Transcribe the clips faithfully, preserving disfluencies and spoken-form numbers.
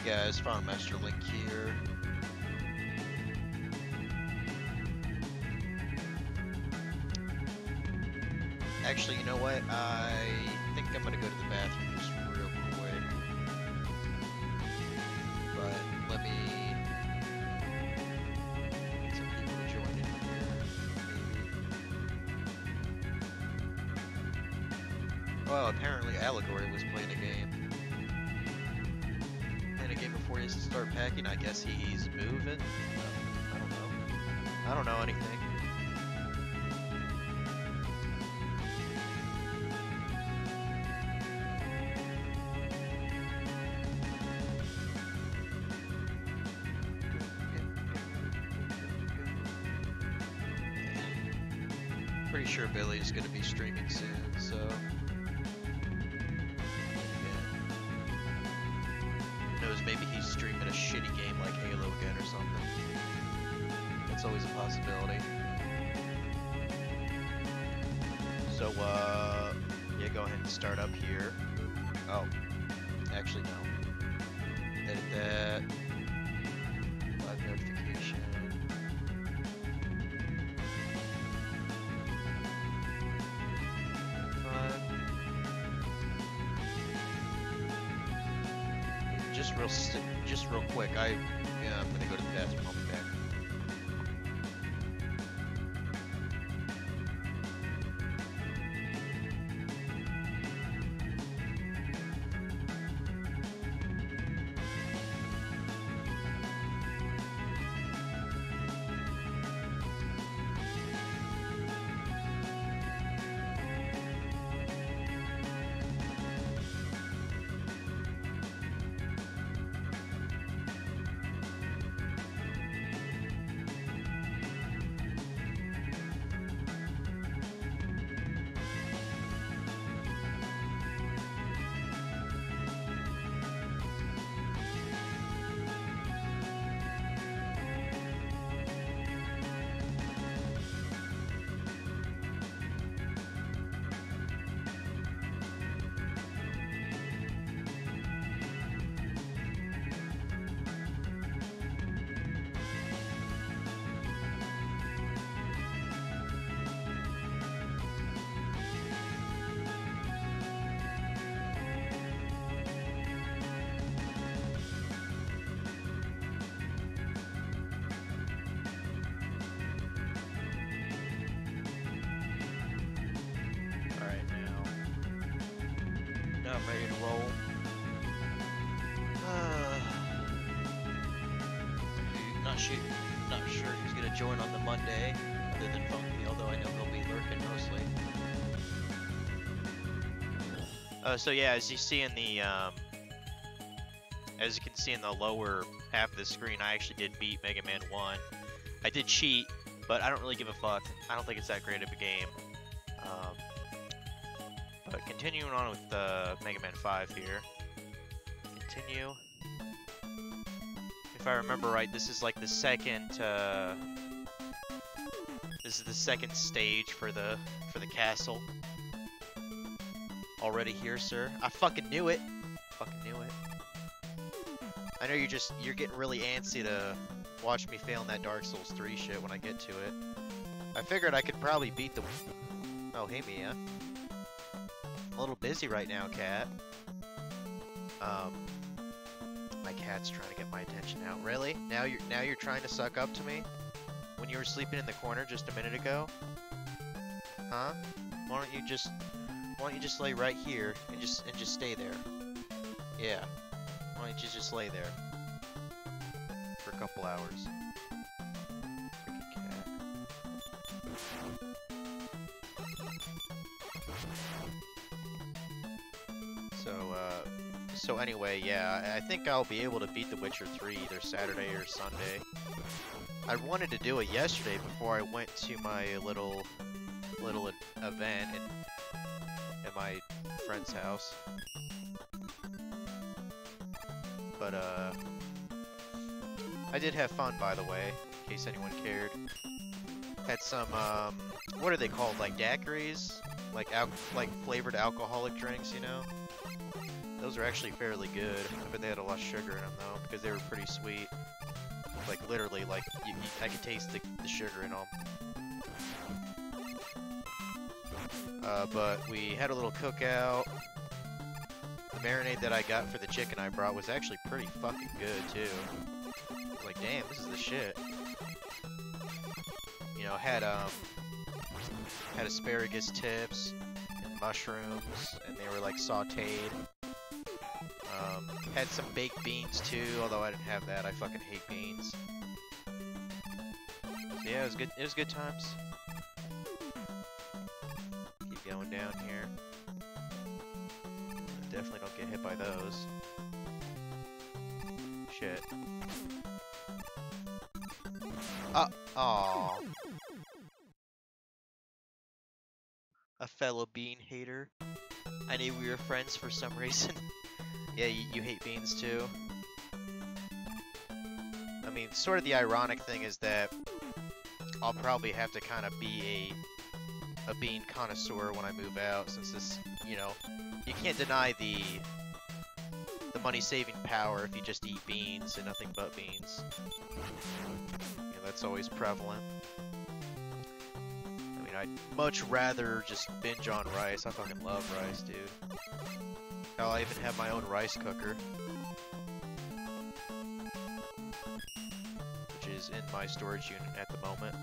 guys, Farm Master Link here. Actually, you know what? I think I'm gonna go to the bathroom just real quick. But let me get some people to join in here, maybe. Well, apparently Allegory was playing a game. Playing a game before he has to start packing. I guess he's moving. Uh, I don't know. I don't know anything. Pretty sure Billy's gonna be streaming soon, so yeah. Knows maybe he's streaming a shitty game like Halo again or something. That's always a possibility. So uh yeah, go ahead and start up here. Oh, actually no. Edit that. Live notification. Just real, just real quick. I, yeah, I'm gonna go to the bathroom. I'll be back. I'm ready to roll. Uh, not sure, not sure who's gonna join on the Monday, other than Funky, although I know he'll be lurking mostly. Uh, so yeah, as you see in the, um, as you can see in the lower half of the screen, I actually did beat Mega Man one. I did cheat, but I don't really give a fuck. I don't think it's that great of a game. Um, But continuing on with uh, Mega Man five here. Continue. If I remember right, this is like the second. Uh, this is the second stage for the for the castle. Already here, sir. I fucking knew it. Fucking knew it. I know you're just you're getting really antsy to watch me fail in that Dark Souls three shit when I get to it. I figured I could probably beat the. Oh, hey Mia. I'm a little busy right now, cat. Um, my cat's trying to get my attention now. Really? Now you're now you're trying to suck up to me? When you were sleeping in the corner just a minute ago? Huh? Why don't you just why don't you just lay right here and just and just stay there? Yeah. Why don't you just lay there for a couple hours? Freaking cat. So, uh, so anyway, yeah, I think I'll be able to beat The Witcher three either Saturday or Sunday. I wanted to do it yesterday before I went to my little, little event in, at my friend's house. But, uh, I did have fun, by the way, in case anyone cared. Had some, um, what are they called, like daiquiris? Like, al like flavored alcoholic drinks, you know? Those are actually fairly good. I bet they had a lot of sugar in them though, because they were pretty sweet. Like literally, like you, you, I could taste the, the sugar in them. Uh, but we had a little cookout. The marinade that I got for the chicken I brought was actually pretty fucking good too. I was like, damn, this is the shit. You know, had um, had asparagus tips and mushrooms, and they were like sautéed. Um, had some baked beans too, although I didn't have that. I fucking hate beans. So yeah, it was good. It was good times. Keep going down here. Definitely don't get hit by those. Shit. Uh, aw. A fellow bean hater. I knew we were friends for some reason. Yeah, you, you hate beans too. I mean, sort of the ironic thing is that I'll probably have to kind of be a a bean connoisseur when I move out, since this, you know, you can't deny the the money-saving power if you just eat beans and nothing but beans. Yeah, that's always prevalent. I mean, I'd much rather just binge on rice. I fucking love rice, dude. Hell, I even have my own rice cooker, which is in my storage unit at the moment.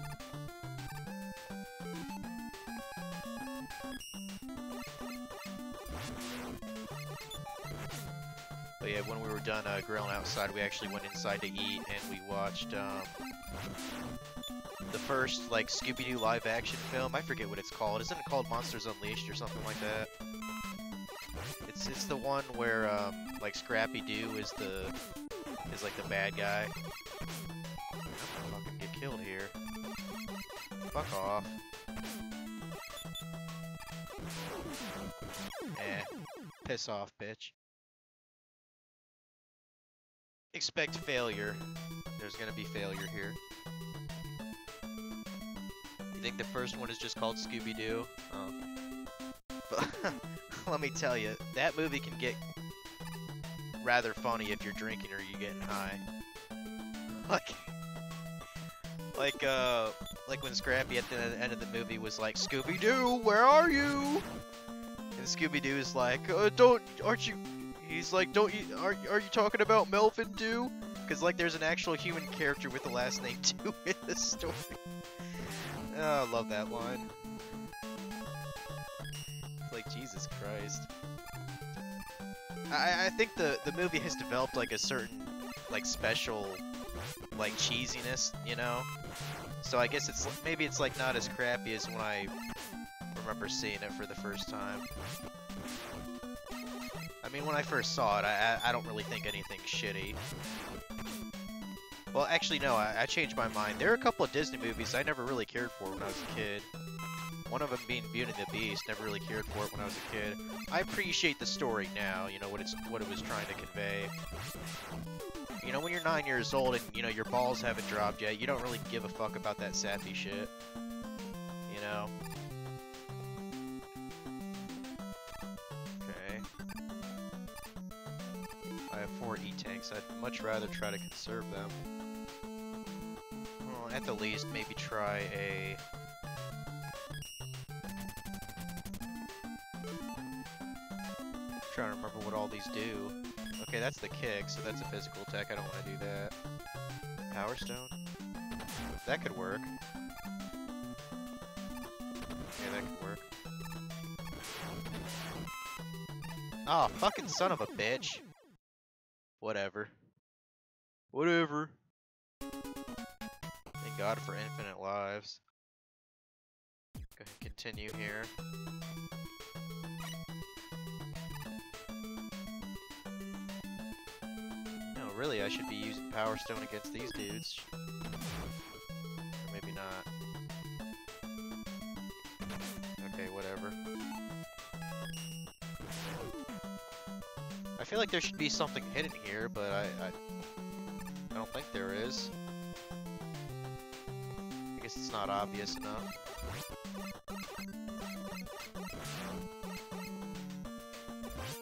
But yeah, when we were done uh, grilling outside, we actually went inside to eat, and we watched um, the first like Scooby-Doo live-action film. I forget what it's called. Isn't it called Monsters Unleashed or something like that? It's it's the one where um, like Scrappy-Doo is the is like the bad guy. I'm gonna fucking get killed here. Fuck off. Eh. Piss off, bitch. Expect failure. There's gonna be failure here. You think the first one is just called Scooby-Doo? Oh. But let me tell you, that movie can get rather funny if you're drinking or you're getting high. Like, like, uh, like when Scrappy at the end of the movie was like, "Scooby-Doo, where are you?" And Scooby-Doo is like, uh, "Don't, aren't you?" He's like, "Don't you? Are are you talking about Melvin Doo?" Because like, there's an actual human character with the last name Doo in the story. Oh, I love that line. Like, Jesus Christ. I, I think the, the movie has developed, like, a certain, like, special, like, cheesiness, you know? So I guess it's, maybe it's, like, not as crappy as when I remember seeing it for the first time. I mean, when I first saw it, I, I, I don't really think anything shitty. Well, actually, no, I, I changed my mind. There are a couple of Disney movies I never really cared for when I was a kid. One of them being Beauty and the Beast, never really cared for it when I was a kid. I appreciate the story now, you know, what it's what it was trying to convey. You know, when you're nine years old and, you know, your balls haven't dropped yet, you don't really give a fuck about that sappy shit. You know? Okay. I have four E-tanks. I'd much rather try to conserve them. Well, at the least, maybe try a... trying to remember what all these do. Okay, that's the kick, so that's a physical attack. I don't want to do that. Power Stone? That could work. Yeah, that could work. Oh, fucking son of a bitch. Whatever. Whatever. Thank God for infinite lives. Go ahead and continue here. Really, I should be using Power Stone against these dudes. Or maybe not. Okay, whatever. I feel like there should be something hidden here, but I, I, I don't think there is. I guess it's not obvious enough.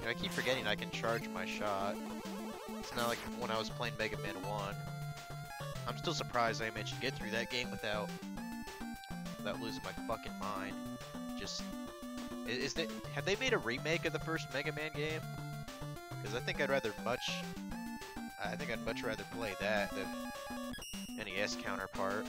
I keep forgetting I can charge my shot. It's not like when I was playing Mega Man one. I'm still surprised I managed to get through that game without without losing my fucking mind. Just is, is that have they made a remake of the first Mega Man game? Because I think I'd rather much I think I'd much rather play that than N E S counterpart.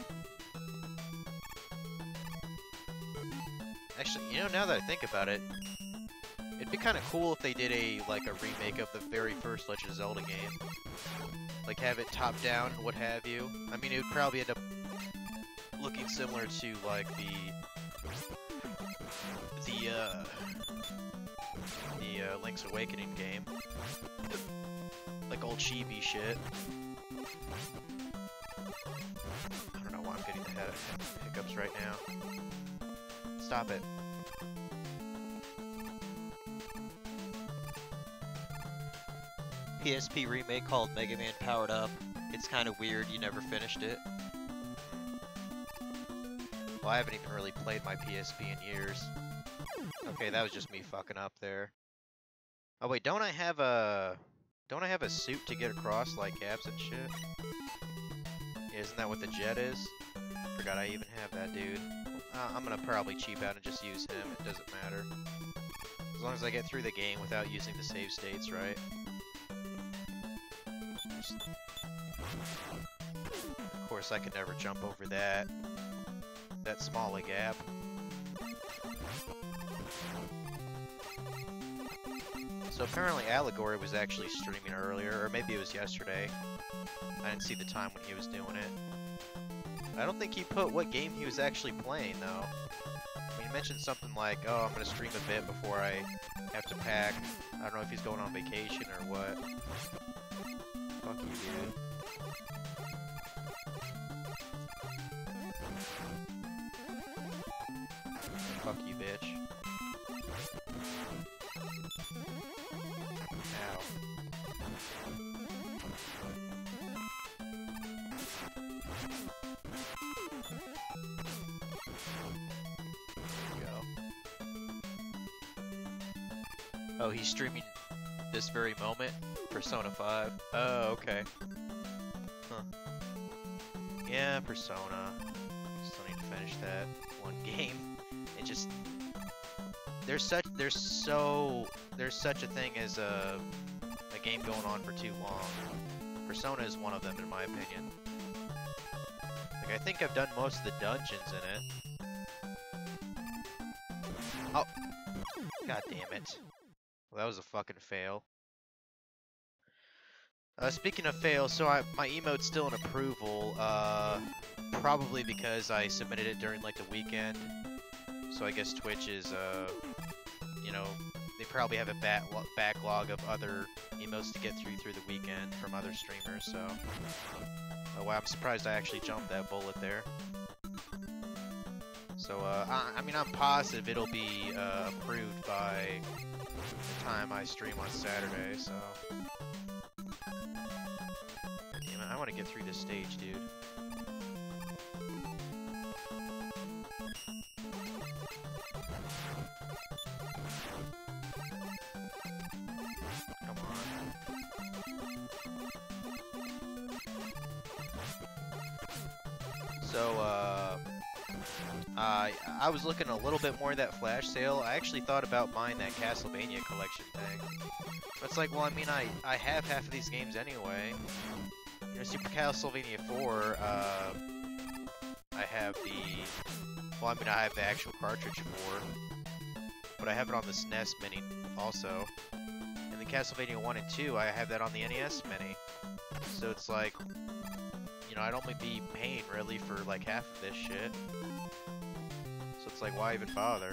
Actually, you know, now that I think about it, it'd be kind of cool if they did a like a remake of the very first Legend of Zelda game. Like have it top down and what have you. I mean, it would probably end up looking similar to like the the uh, the uh, Link's Awakening game, like old chibi shit. I don't know why I'm getting the head hiccups right now. Stop it. P S P remake called Mega Man Powered Up. It's kind of weird, you never finished it. Well, I haven't even really played my P S P in years. Okay, that was just me fucking up there. Oh wait, don't I have a... Don't I have a suit to get across, like cabs and shit? Yeah, isn't that what the jet is? Forgot I even have that, dude. Uh, I'm gonna probably cheap out and just use him, it doesn't matter. As long as I get through the game without using the save states, right? Just... Of course, I could never jump over that. That small a gap. So apparently Allegory was actually streaming earlier, or maybe it was yesterday. I didn't see the time when he was doing it. I don't think he put what game he was actually playing, though. I mean, he mentioned something like, oh, I'm going to stream a bit before I have to pack. I don't know if he's going on vacation or what. Fuck you, dude. Fuck you, bitch. Ow. Oh, he's streaming this very moment? Persona five. Oh, okay. Huh. Yeah, Persona. Still need to finish that one game. It just... There's such... There's so... There's such a thing as a... a game going on for too long. Persona is one of them, in my opinion. Like, I think I've done most of the dungeons in it. Oh! God damn it. Well, that was a fucking fail. Uh, speaking of fail, so I, my emote's still in approval, uh, probably because I submitted it during, like, the weekend. So I guess Twitch is, uh, you know, they probably have a back backlog of other emotes to get through through the weekend from other streamers, so... Oh wow, I'm surprised I actually jumped that bullet there. So, uh, I, I mean, I'm positive it'll be, uh, approved by the time I stream on Saturday, so... Damn it, I want to get through this stage, dude. Come on. So, uh... Uh, I was looking a little bit more at that flash sale. I actually thought about buying that Castlevania collection thing. But it's like, well, I mean, I, I have half of these games anyway. You know, Super Castlevania four, uh, I have the... Well, I mean, I have the actual cartridge for, but I have it on the S N E S Mini also. And the Castlevania one and two, I have that on the N E S Mini. So it's like, you know, I'd only be paying, really, for, like, half of this shit. So it's like, why even bother?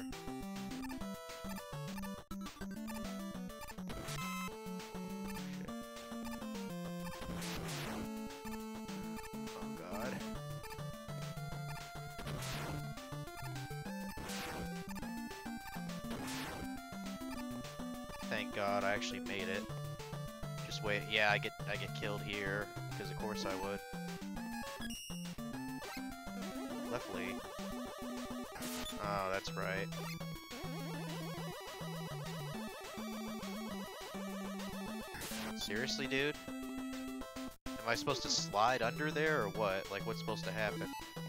Shit. Oh god. Thank God I actually made it. Just wait. Yeah, I get I get killed here because of course I would. Left-Lee. Oh, that's right. Seriously, dude? Am I supposed to slide under there or what? Like, what's supposed to happen?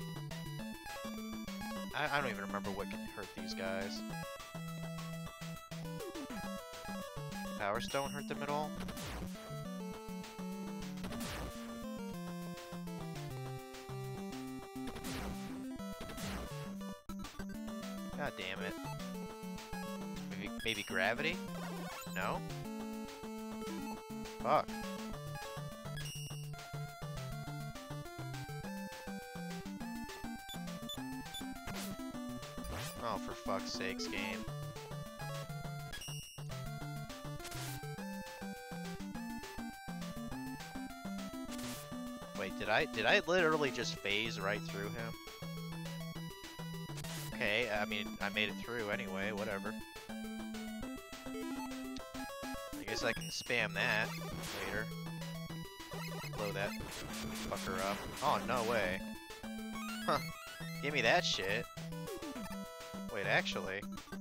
I, I don't even remember what can hurt these guys. Power Stone hurt them at all? God damn it. Maybe, maybe gravity? No? Fuck. Oh, for fuck's sakes, game. Wait, did I did I literally just phase right through him? Okay, I mean, I made it through anyway, whatever. I guess I can spam that later. Blow that fucker up. Oh, no way. Huh. Give me that shit. Wait, actually.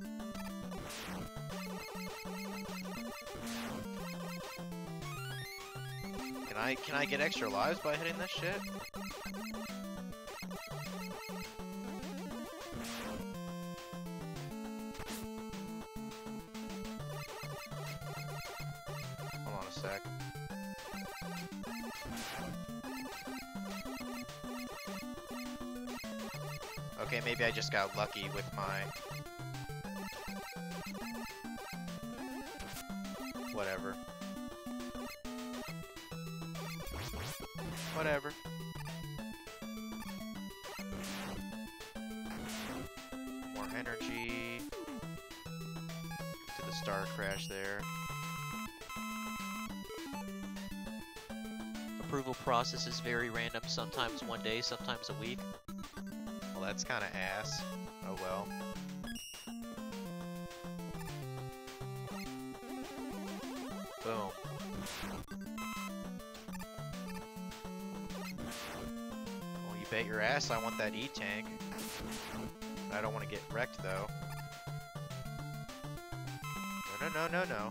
Can I, can I get extra lives by hitting this shit? Hold on a sec. Okay, maybe I just got lucky with my... Whatever. Whatever. More energy. To the star crash there. Approval process is very random, sometimes one day, sometimes a week. Well, that's kind of ass. Oh well. Boom. Well, you bet your ass I want that E-Tank. I don't want to get wrecked, though. No, no, no, no, no.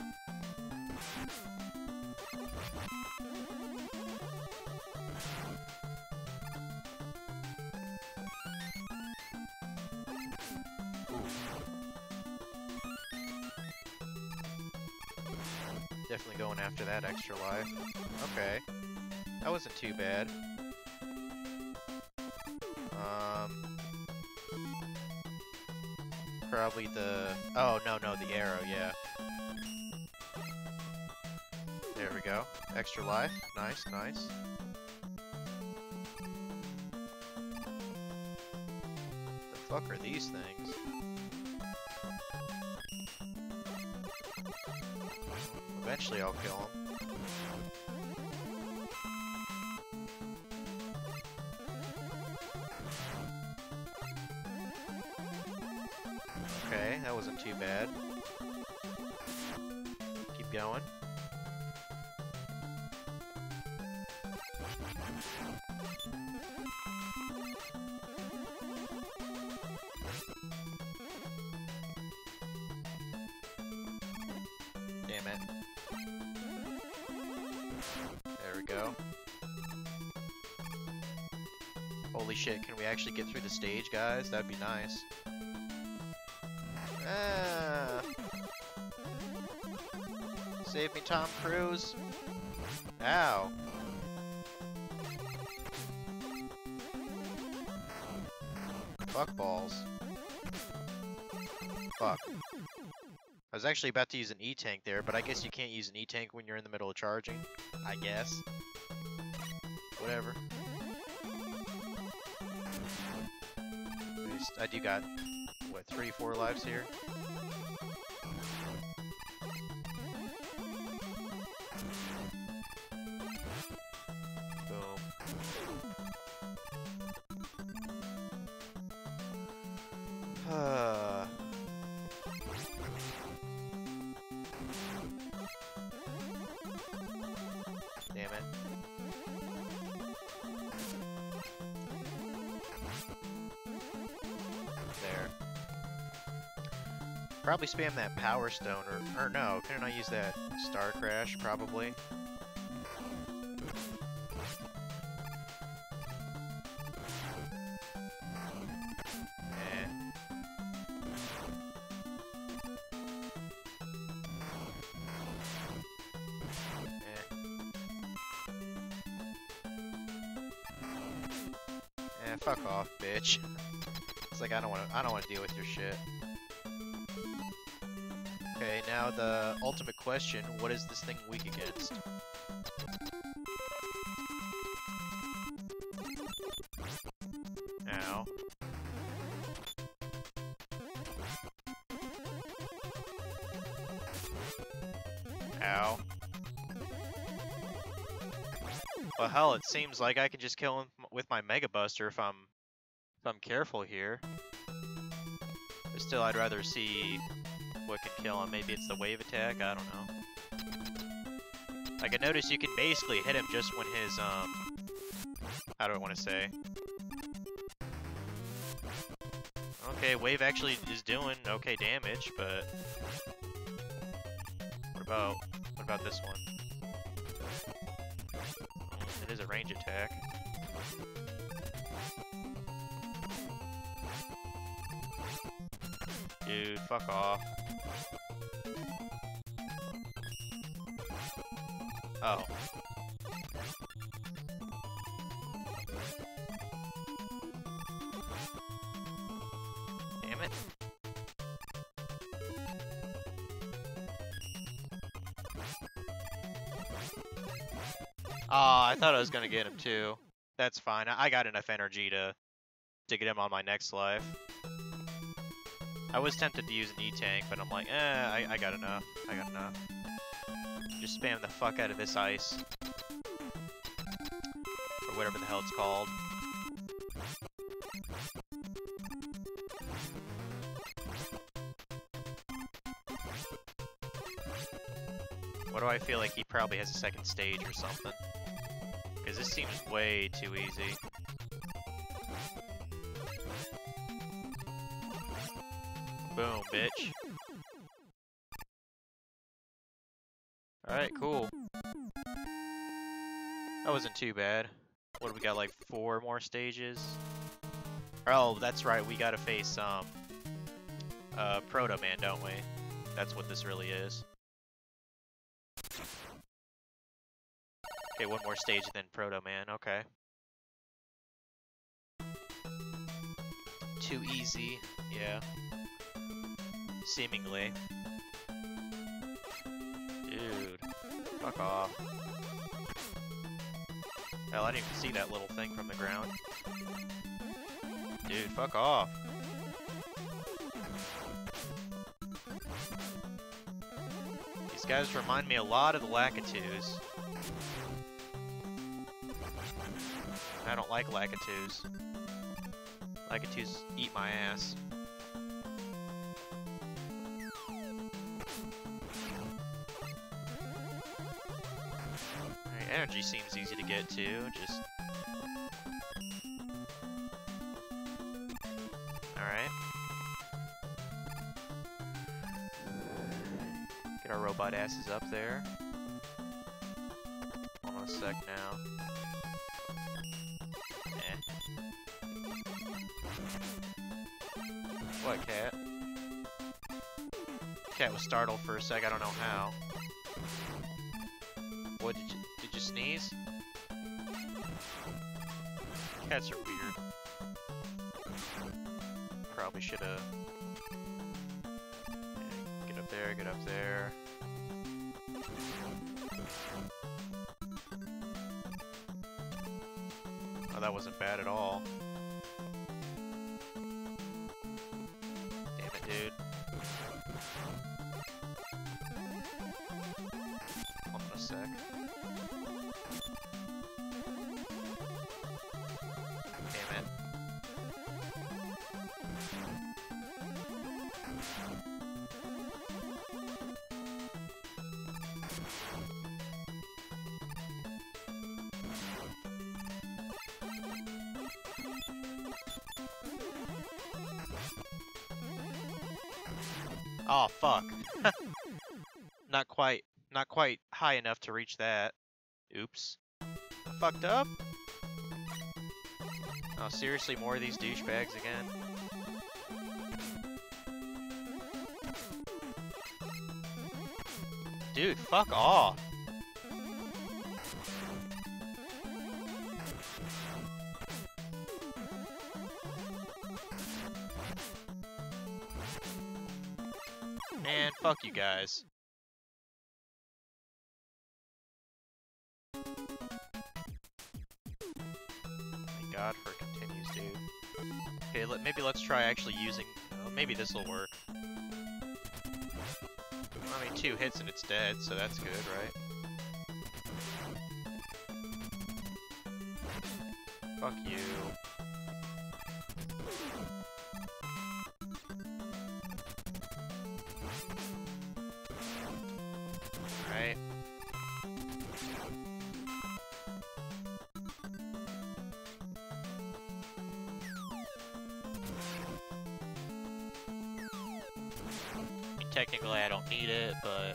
Definitely going after that extra life. Okay. That wasn't too bad. Um... Probably the... Oh, no, no, the arrow, yeah. There we go. Extra life. Nice, nice. The fuck are these things? Eventually I'll kill him. Okay, that wasn't too bad. Keep going. Damn it. There we go. Holy shit, can we actually get through the stage, guys? That'd be nice. Ah. Save me, Tom Cruise. Ow. Fuck balls. Fuck. I was actually about to use an E-Tank there, but I guess you can't use an E-Tank when you're in the middle of charging. I guess. Whatever. At least I do got, what, three, four lives here? Boom. Uh... Damn it. There. Probably spam that Power Stone, or, or no, couldn't I use that Star Crash, probably? Eh, fuck off, bitch. It's like I don't want to. I don't want to deal with your shit. Okay, now the ultimate question: what is this thing weak against? Ow. Ow. Well, hell, it seems like I can just kill him with my Mega Buster if I'm if I'm careful here. But still, I'd rather see what can kill him. Maybe it's the wave attack. I don't know. Like I noticed, you can basically hit him just when his um. How do I want to say? Okay, wave actually is doing okay damage, but what about what about this one? It is a range attack. Dude, fuck off. Oh. Damn it. Aw, oh, I thought I was gonna get him too. That's fine. I, I got enough energy to to get him on my next life. I was tempted to use an E-Tank, but I'm like, eh, I, I got enough. I got enough. Just spam the fuck out of this ice. Or whatever the hell it's called. What do I feel like he probably has a second stage or something? Because this seems way too easy. Boom, bitch. Alright, cool. That wasn't too bad. What do we got, like four more stages? Oh, that's right, we gotta face, um, uh, Proto Man, don't we? That's what this really is. Okay, one more stage then Proto Man, okay. Too easy, yeah. Seemingly. Dude, fuck off. Hell, I didn't even see that little thing from the ground. Dude, fuck off. These guys remind me a lot of the Lakitus. I don't like Lakitus. Lakitus eat my ass. Alright, energy seems easy to get to, just... Alright. Get our robot asses up there. Hold on a sec now. What, Cat? Cat was startled for a sec, I don't know how. What, did you, did you sneeze? Cats are weird. Probably should've... Yeah, get up there, get up there. Oh, that wasn't bad at all. Dude. Hold on a sec. Damn it. Oh, fuck. Not quite, not quite high enough to reach that. Oops. I fucked up? Oh, seriously, more of these douchebags again? Dude, fuck off. Man, fuck you guys. Thank God for continues, dude. Okay, let, maybe let's try actually using... Oh, maybe this will work. I mean, two hits and it's dead, so that's good, right? Fuck you. Alright. Technically, I don't need it, but...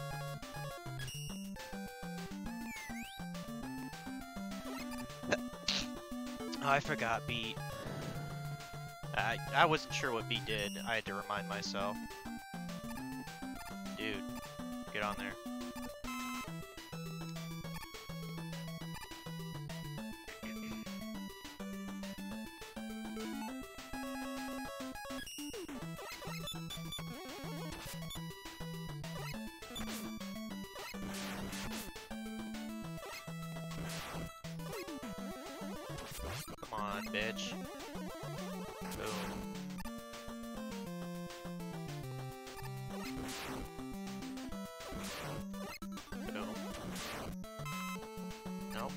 Oh, I forgot beat. I, I wasn't sure what beat did. I had to remind myself. Dude, get on there. Come on, bitch. Boom. Boom. Nope.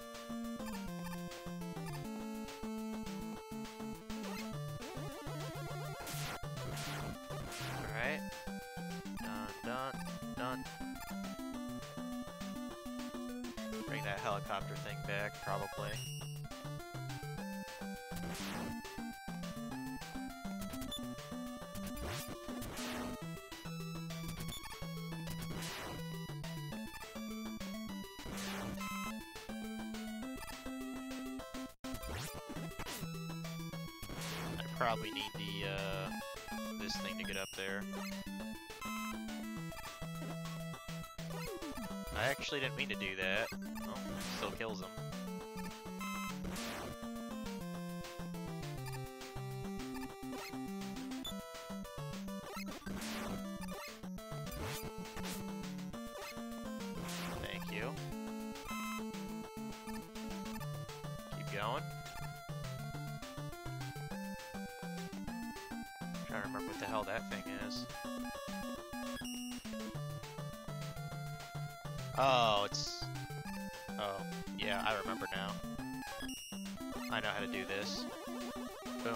Alright. Done, done, done. Bring that helicopter thing back, probably. Probably need the, uh, this thing to get up there. I actually didn't mean to do that. Oh, still kills him. Thank you. Keep going. I don't remember what the hell that thing is. Oh, it's... Oh, yeah, I remember now. I know how to do this. Boom.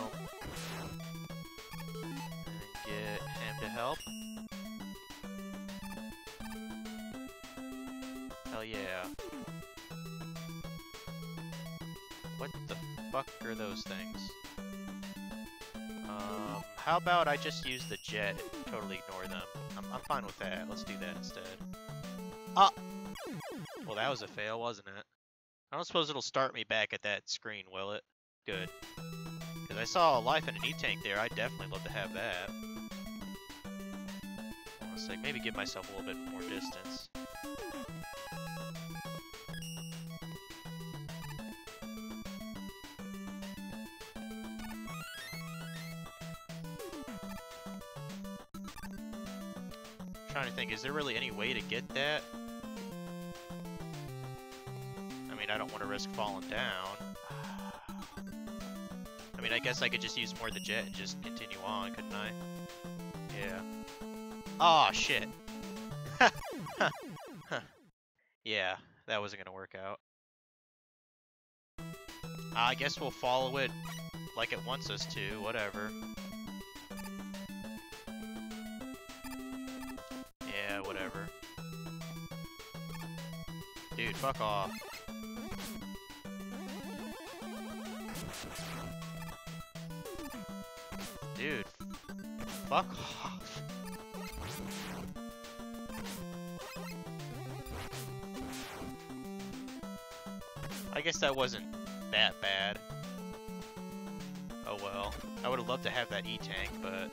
And get him to help. Hell yeah. What the fuck are those things? Um, how about I just use the jet and totally ignore them? I'm, I'm fine with that. Let's do that instead. Ah! Well, that was a fail, wasn't it? I don't suppose it'll start me back at that screen, will it? Good. Because I saw a life in an E-tank there. I'd definitely love to have that. I was like, maybe give myself a little bit more distance. Trying to think, is there really any way to get that? I mean, I don't want to risk falling down. I mean, I guess I could just use more of the jet and just continue on, couldn't I? Yeah. Aw, oh, shit. Yeah, that wasn't gonna work out. I guess we'll follow it like it wants us to, whatever. Yeah, whatever. Dude, fuck off. Dude, fuck off. I guess that wasn't that bad. Oh well. I would have loved to have that E-Tank, but...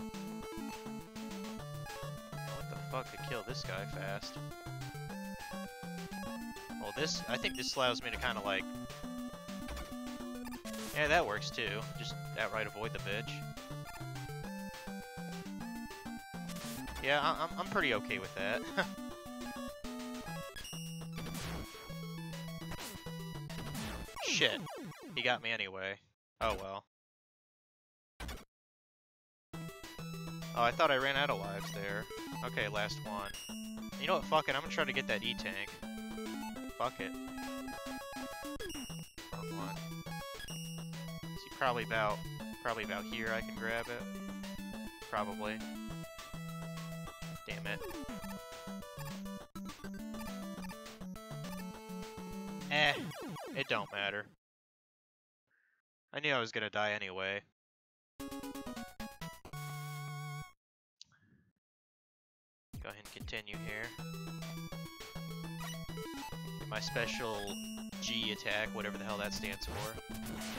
What the fuck to kill this guy fast? Well, this... I think this allows me to kind of like... Yeah, that works too. Just outright avoid the bitch. Yeah, I I'm, I'm pretty okay with that. Shit. He got me anyway. Oh well. Oh, I thought I ran out of lives there. Okay, last one. You know what? Fuck it. I'm gonna try to get that E-Tank. Fuck it. Wrong one. See, probably about, probably about here I can grab it. Probably. Damn it. Eh. It don't matter. I knew I was gonna die anyway. Go ahead and continue here. My special G attack, whatever the hell that stands for.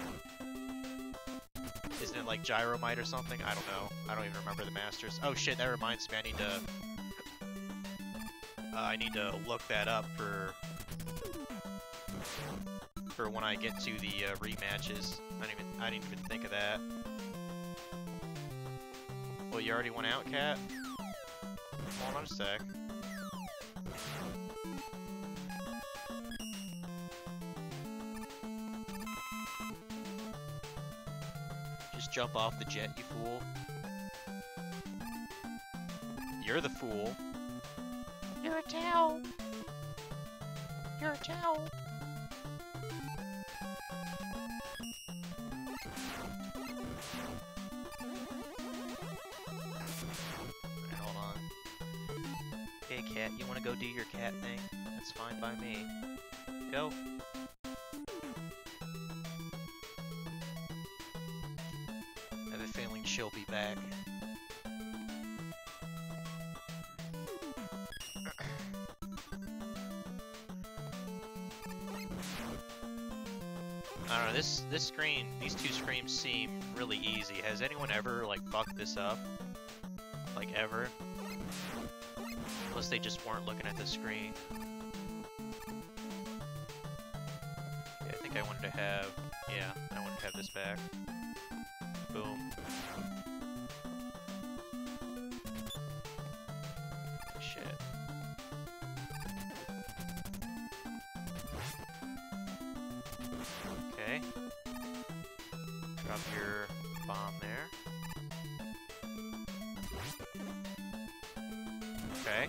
Isn't it like Gyromite or something? I don't know. I don't even remember the masters. Oh shit, that reminds me. I need to... Uh, I need to look that up for... For when I get to the uh, rematches. I didn't even I didn't even think of that. Well, you already went out, Cat? Hold on a sec. Just jump off the jet, you fool. You're the fool. You're a towel. You're a towel. Cat, you want to go do your cat thing? That's fine by me. Go. I have a feeling she'll be back. I don't know, this this screen, these two screens seem really easy. Has anyone ever, like, fucked this up? Like, ever? Unless they just weren't looking at the screen. Yeah, I think I wanted to have... Yeah, I wanted to have this back. Boom. Shit. Okay. Drop your bomb there. Okay.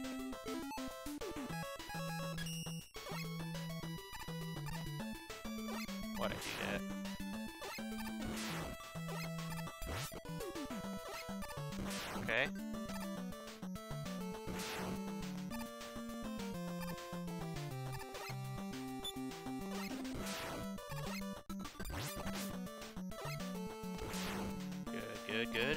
Why'd I do that? Okay. Good, good, good.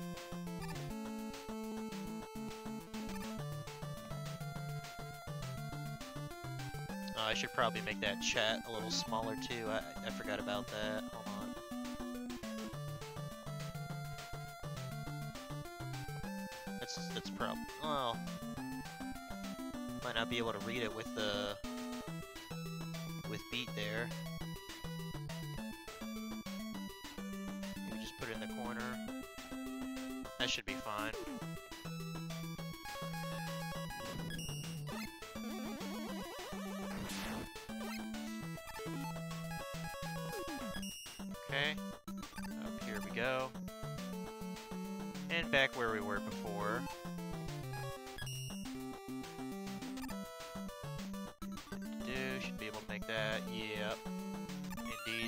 Uh, I should probably make that chat a little smaller too. I, I forgot about that. Hold on. That's that's prob. Well, might not be able to read it with the with beat there. Maybe just put it in the corner. That should be fine. Okay, up here we go, and back where we were before. Do, should be able to make that, yep, indeed.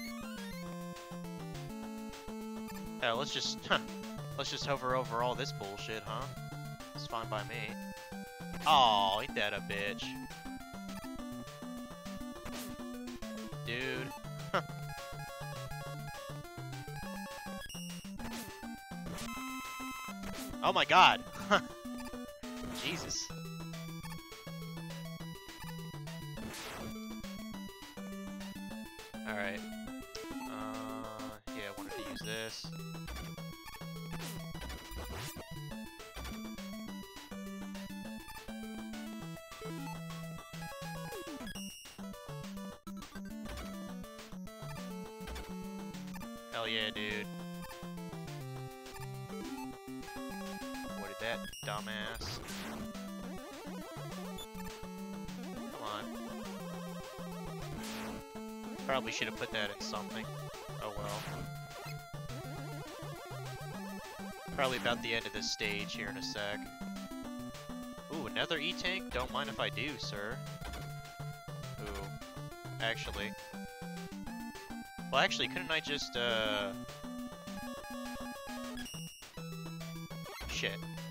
Oh, let's just, let's just hover over all this bullshit, huh? It's fine by me. Aw, ain't that a bitch. Dude. Oh my god! Jesus. this. Hell yeah, dude. What did that dumbass? Come on. Probably should have put that in something. Oh well. Probably about the end of this stage here in a sec. Ooh, another E-Tank? Don't mind if I do, sir. Ooh. Actually. Well, actually, couldn't I just, uh... Shit.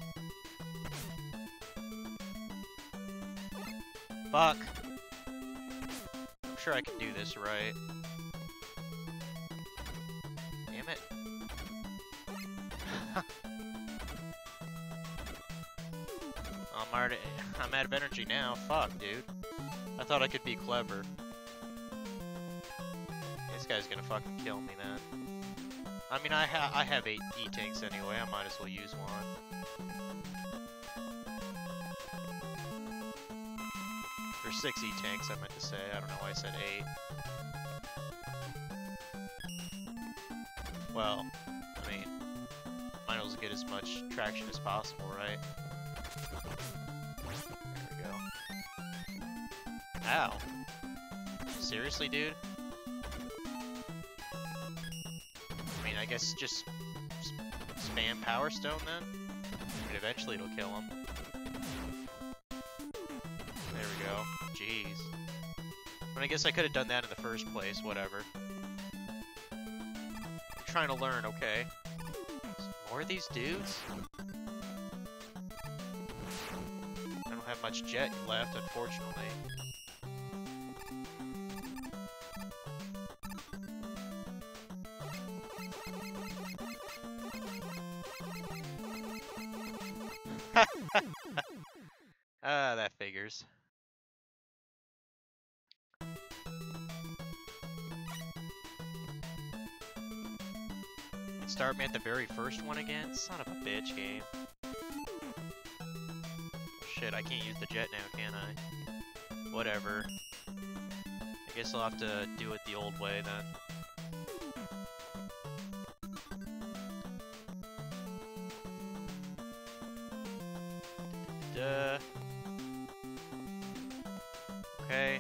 Fuck! I'm sure I can do this right. Damn it. I'm already... I'm out of energy now. Fuck, dude. I thought I could be clever. This guy's gonna fucking kill me then. I mean, I, ha I have eight E-Tanks anyway, I might as well use one. Or six E-Tanks, I meant to say. I don't know why I said eight. Well, I mean, might as well get as much traction as possible, right? There we go. Ow. Seriously, dude? I guess just spam Power Stone then, and eventually it'll kill him. There we go. Jeez. But I guess I could have done that in the first place. Whatever. I'm trying to learn. Okay. More of these dudes. I don't have much jet left, unfortunately. Ah, uh, that figures. And start me at the very first one again? Son of a bitch, game. Shit, I can't use the jet now, can I? Whatever. I guess I'll have to do it the old way then. Duh. Okay.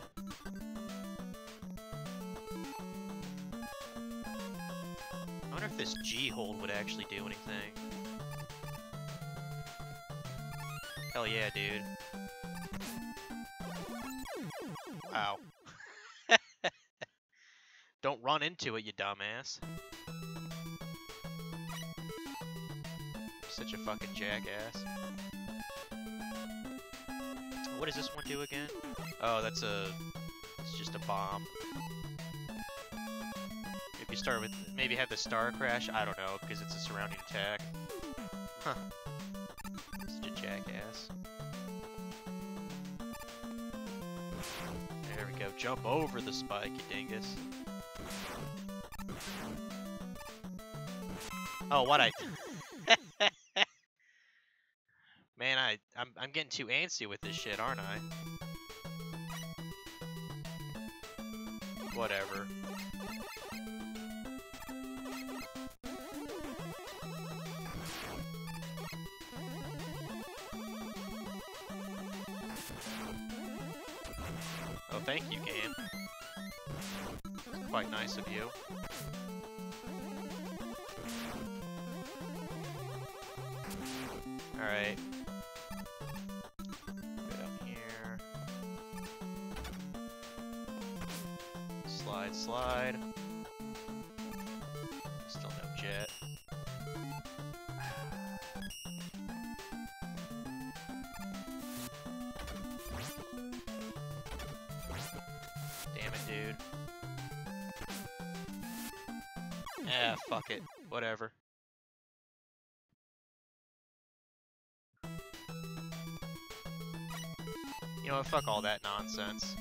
I wonder if this G hold would actually do anything. Hell yeah, dude. Wow. Don't run into it, you dumbass. Such a fucking jackass. What does this one do again? Oh, that's a... it's just a bomb. If you start with... maybe have the Star Crash? I don't know, because it's a surrounding attack. Huh. Such a jackass. There we go. Jump over the spike, you dingus. Oh, what I... Man, I, I'm, I'm getting too antsy with this shit, aren't I? Whatever. Oh, thank you, game. Quite nice of you. Alright. Slide, slide. Still no jet. Damn it, dude. Ah, fuck it. Whatever. You know what? Fuck all that nonsense.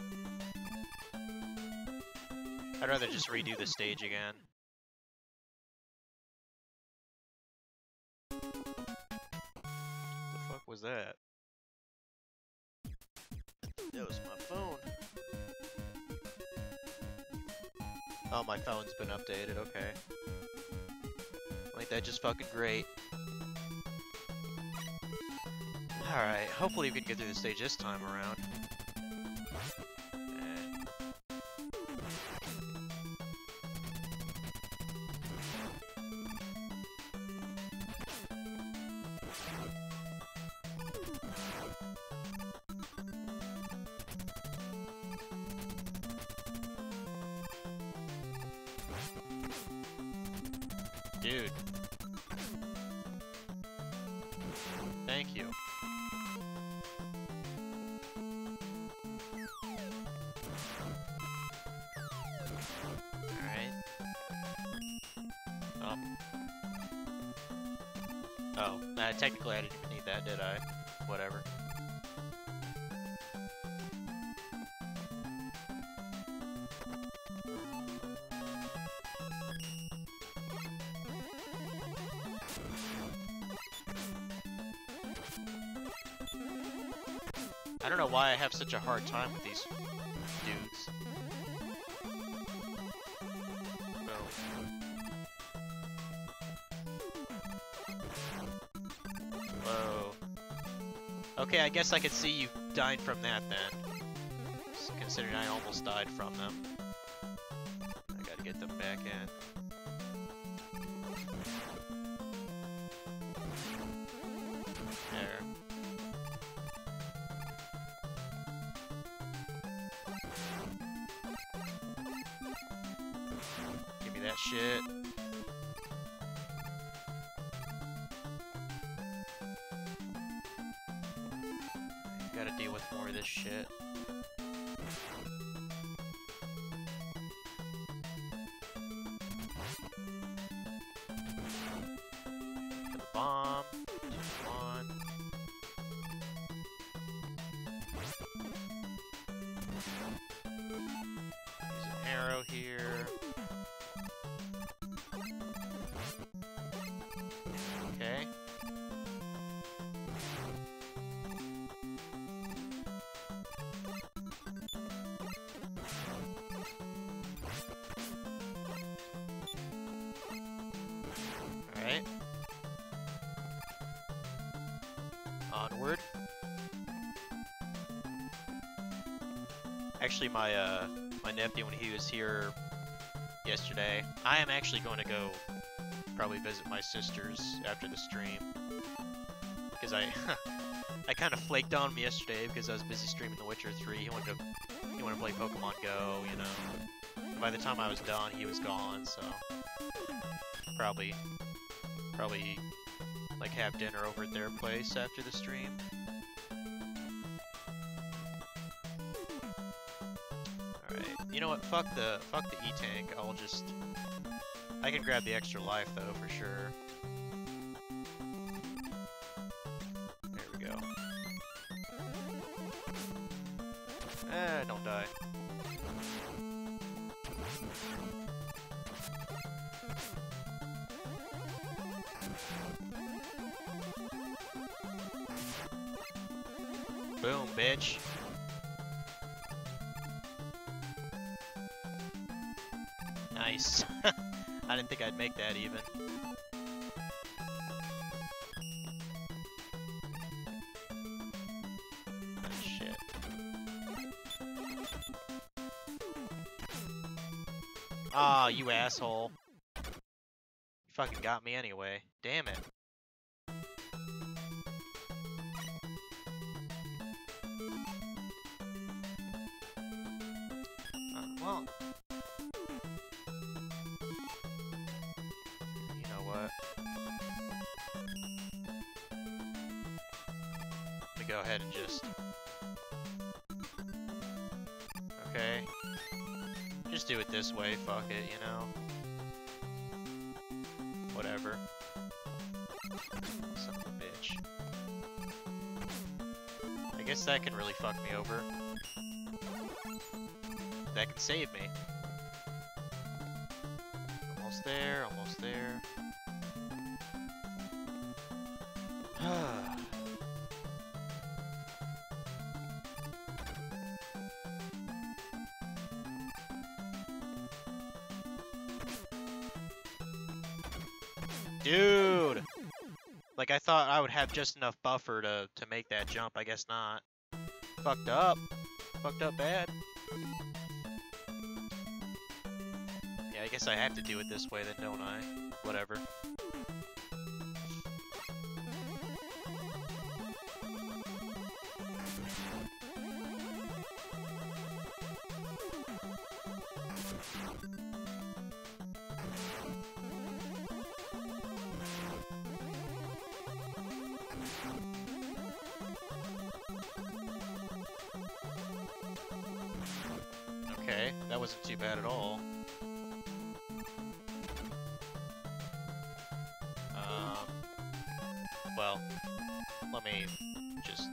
I'd rather just redo the stage again. The fuck was that? That was my phone. Oh, my phone's been updated, okay. Ain't that just fucking great? Alright, hopefully we can get through the stage this time around. And... Dude. Thank you. Alright. Oh. Oh, uh, technically I didn't even need that, did I? Whatever. I don't know why I have such a hard time with these dudes. Whoa. Whoa. Okay, I guess I could see you died from that then. Considering I almost died from them. I gotta get them back in. There. Give me that shit. Gotta deal with more of this shit. For the bomb. Come on. Use an arrow here. Okay. Alright. Onward. Actually, my uh, my nephew, when he was here yesterday, I am actually going to go probably visit my sisters after the stream. Because I I kind of flaked on him yesterday because I was busy streaming The Witcher three. He wanted to he wanted to play Pokemon Go, you know. And by the time I was done, he was gone, so probably probably like have dinner over at their place after the stream. Alright. You know what? Fuck the fuck the E-Tank. I'll just I can grab the extra life though for sure. There we go. Eh, don't die. Boom, bitch. Nice. I didn't think I'd make that even. Oh, shit. Aw, oh, you asshole. You fucking got me anyway. Damn it. Uh, well... You know what? Let me go ahead and just... Okay. Just do it this way, fuck it, you know? Whatever. Son of a bitch. I guess that can really fuck me over. That can save me. Almost there, almost there. Dude! Like, I thought I would have just enough buffer to, to make that jump. I guess not. Fucked up. Fucked up bad. Yeah, I guess I have to do it this way then, don't I? Whatever. Okay, that wasn't too bad at all. Um, well, let me just...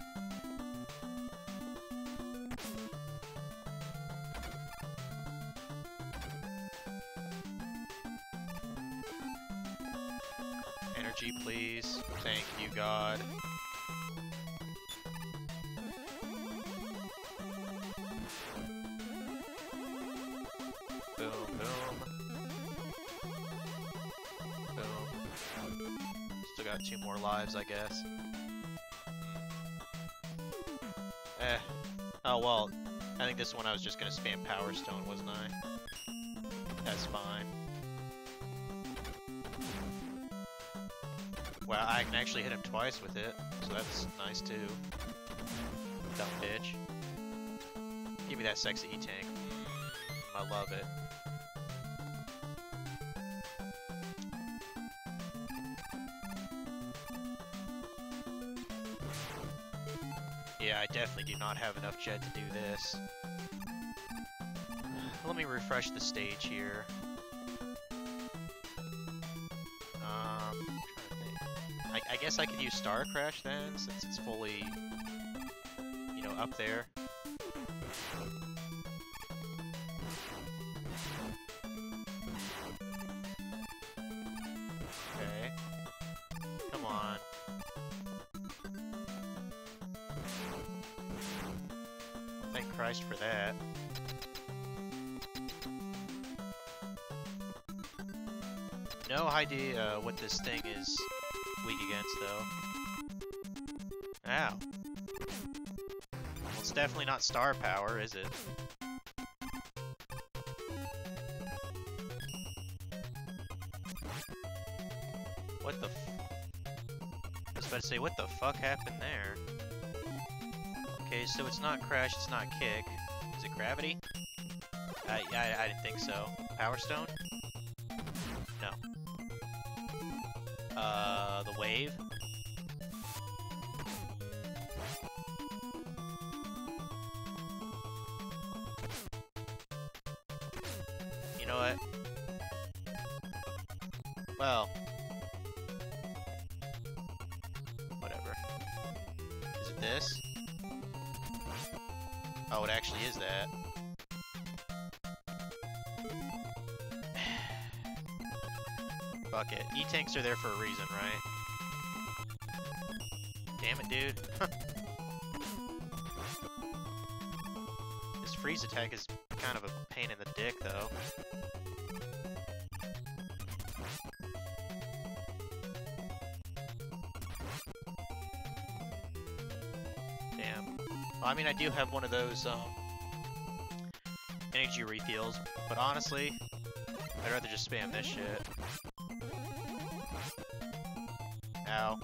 Energy, please. Thank you, God. Boom, boom. Boom. Still got two more lives, I guess. Eh. Oh, well, I think this one I was just gonna spam Power Stone, wasn't I? That's fine. Wow, I can actually hit him twice with it, so that's nice too. Dumb bitch. Give me that sexy E-Tank. I love it. Yeah, I definitely do not have enough jet to do this. Let me refresh the stage here. Um, I'm trying to think. I, I guess I could use Star Crash then, since it's fully, you know, up there. Okay. Come on. Thank Christ for that. No idea what this thing is weak against, though. Ow. Well, it's definitely not star power, is it? What the f- I was about to say, what the fuck happened there? Okay, so it's not Crash, it's not Kick. Is it Gravity? Uh, yeah, I, I didn't think so. Power Stone? No. Uh, the Wave? You know what? Well... whatever. Is it this? Oh, it actually is that. Fuck it. E-Tanks are there for a reason, right? Damn it, dude. This freeze attack is kind of a pain in the dick, though. Damn. Well, I mean, I do have one of those, um, energy refills, but honestly, I'd rather just spam this shit. Ow.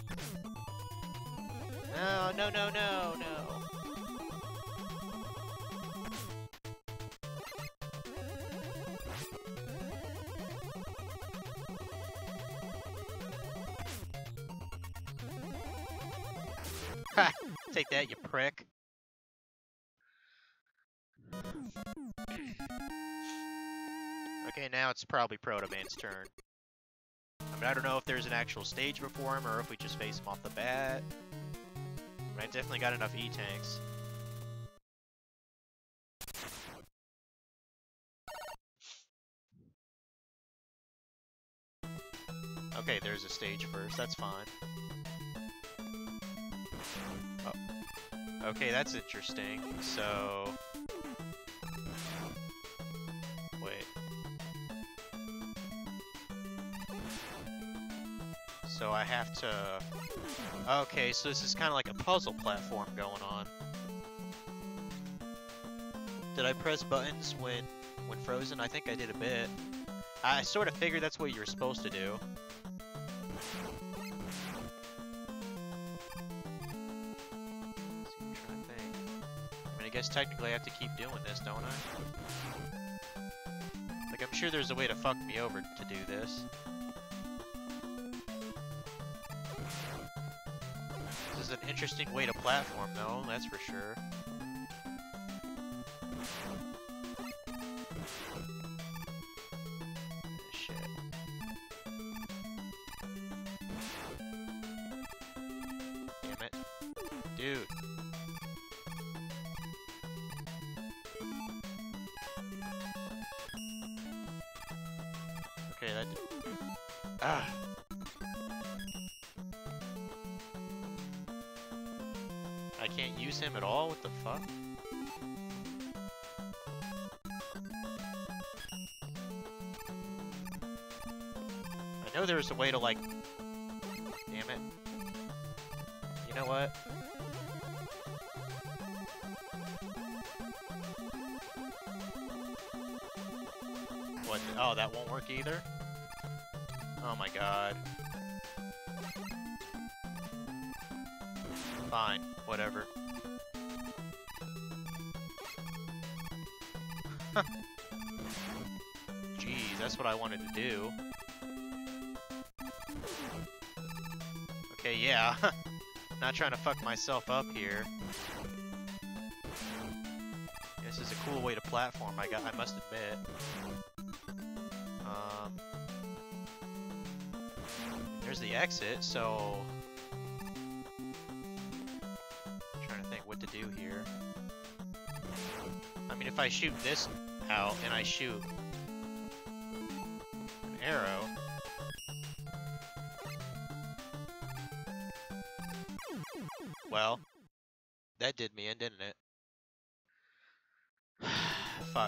No, no, no, no, no. Ha! Take that, you prick. Okay, now it's probably Protoman's turn. I mean, I don't know if there's an actual stage before him or if we just face him off the bat. But I definitely got enough E-Tanks. Okay, there's a stage first, that's fine. Oh. Okay, that's interesting. So... wait. so I have to... Okay, so this is kind of like a puzzle platform going on. Did I press buttons when when frozen? I think I did a bit. I sort of figured that's what you were supposed to do. I'm trying to think. I mean, I guess technically I have to keep doing this, don't I? Like, I'm sure there's a way to fuck me over to do this. This is an interesting way to platform, though, that's for sure. Shit. Damn it. Dude. Okay, that... Ah! I can't use him at all? What the fuck? I know there's a way to, like... Damn it. You know what? What? Oh, that won't work either? Oh my god. Fine, whatever. Jeez, that's what I wanted to do. Okay, yeah. Not trying to fuck myself up here. This is a cool way to platform, I got I must admit. Um There's the exit, so what to do here. I mean, if I shoot this out and I shoot an arrow, well, that did me in, didn't it? Fuck.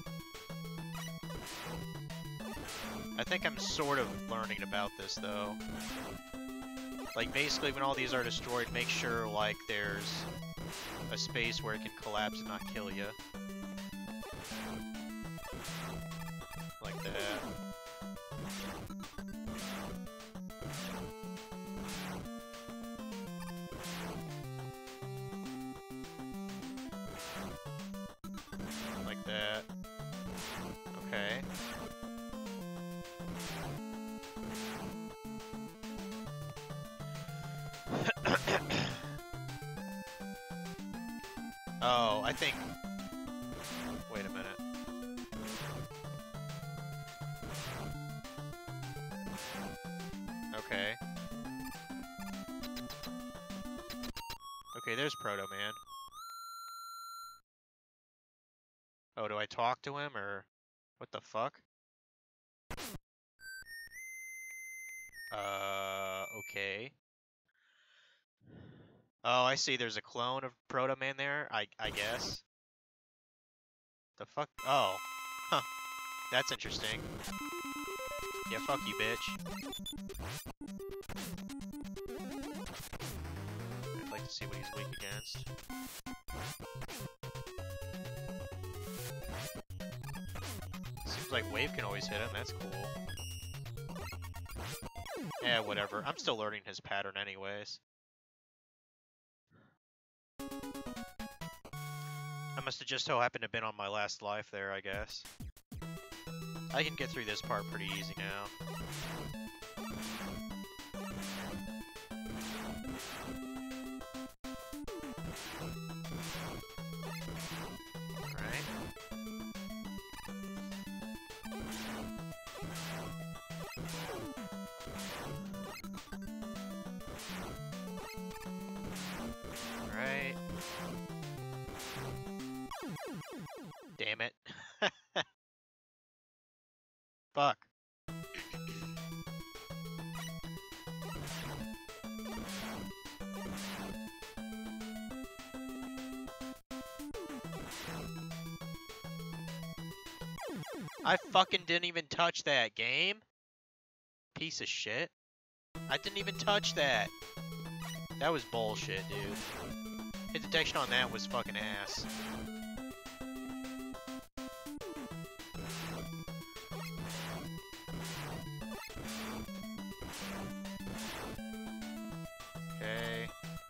I think I'm sort of learning about this, though. Like, basically, when all these are destroyed, make sure, like, there's a space where it can collapse and not kill you. Like that. Like that. Okay. Oh, I think... Wait a minute. Okay. Okay, there's Proto Man. Oh, do I talk to him, or... What the fuck? Uh, okay. Oh, I see. There's a clone of Proto Man there. I I guess. The fuck? Oh, huh. That's interesting. Yeah, fuck you, bitch. I'd like to see what he's weak against. Seems like Wave can always hit him. That's cool. Yeah, whatever. I'm still learning his pattern, anyways. I must have just so happened to have been on my last life there, I guess. I can get through this part pretty easy now. Alright. Alright. Damn it. Fuck. I fucking didn't even touch that game. Piece of shit. I didn't even touch that. That was bullshit, dude. Hit detection on that was fucking ass. Okay.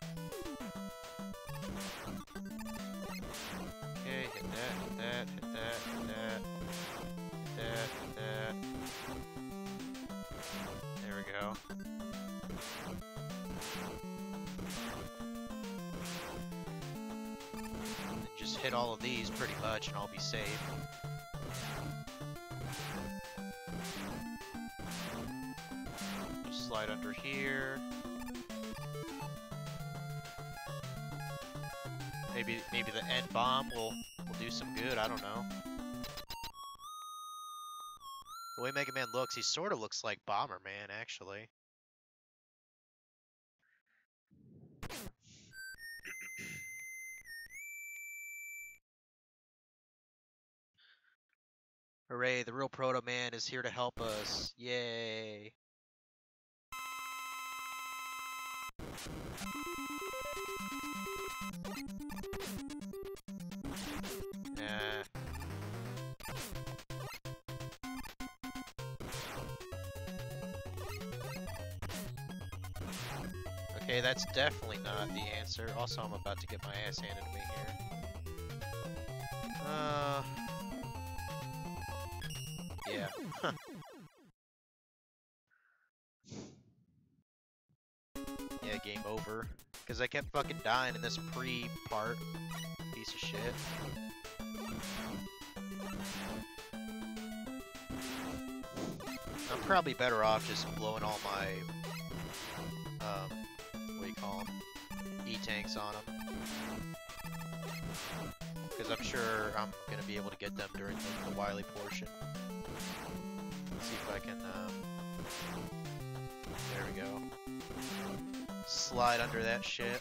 Okay, hit that, hit that, hit that, hit that, hit that, hit that. There we go. Just hit all of these pretty much and I'll be safe. Just slide under here. Maybe maybe the end bomb will will do some good, I don't know. The way Mega Man looks, he sort of looks like Bomberman, actually. Hooray, the real Proto Man is here to help us. Yay. Nah. Okay, that's definitely not the answer. Also, I'm about to get my ass handed to me here. Uh... Yeah. Yeah, game over. Because I kept fucking dying in this pre-part. Piece of shit. I'm probably better off just blowing all my, um, what do you call them? E-tanks on them. Because I'm sure I'm going to be able to get them during the, the Wily portion. Let's see if I can, um, there we go. Slide under that shit.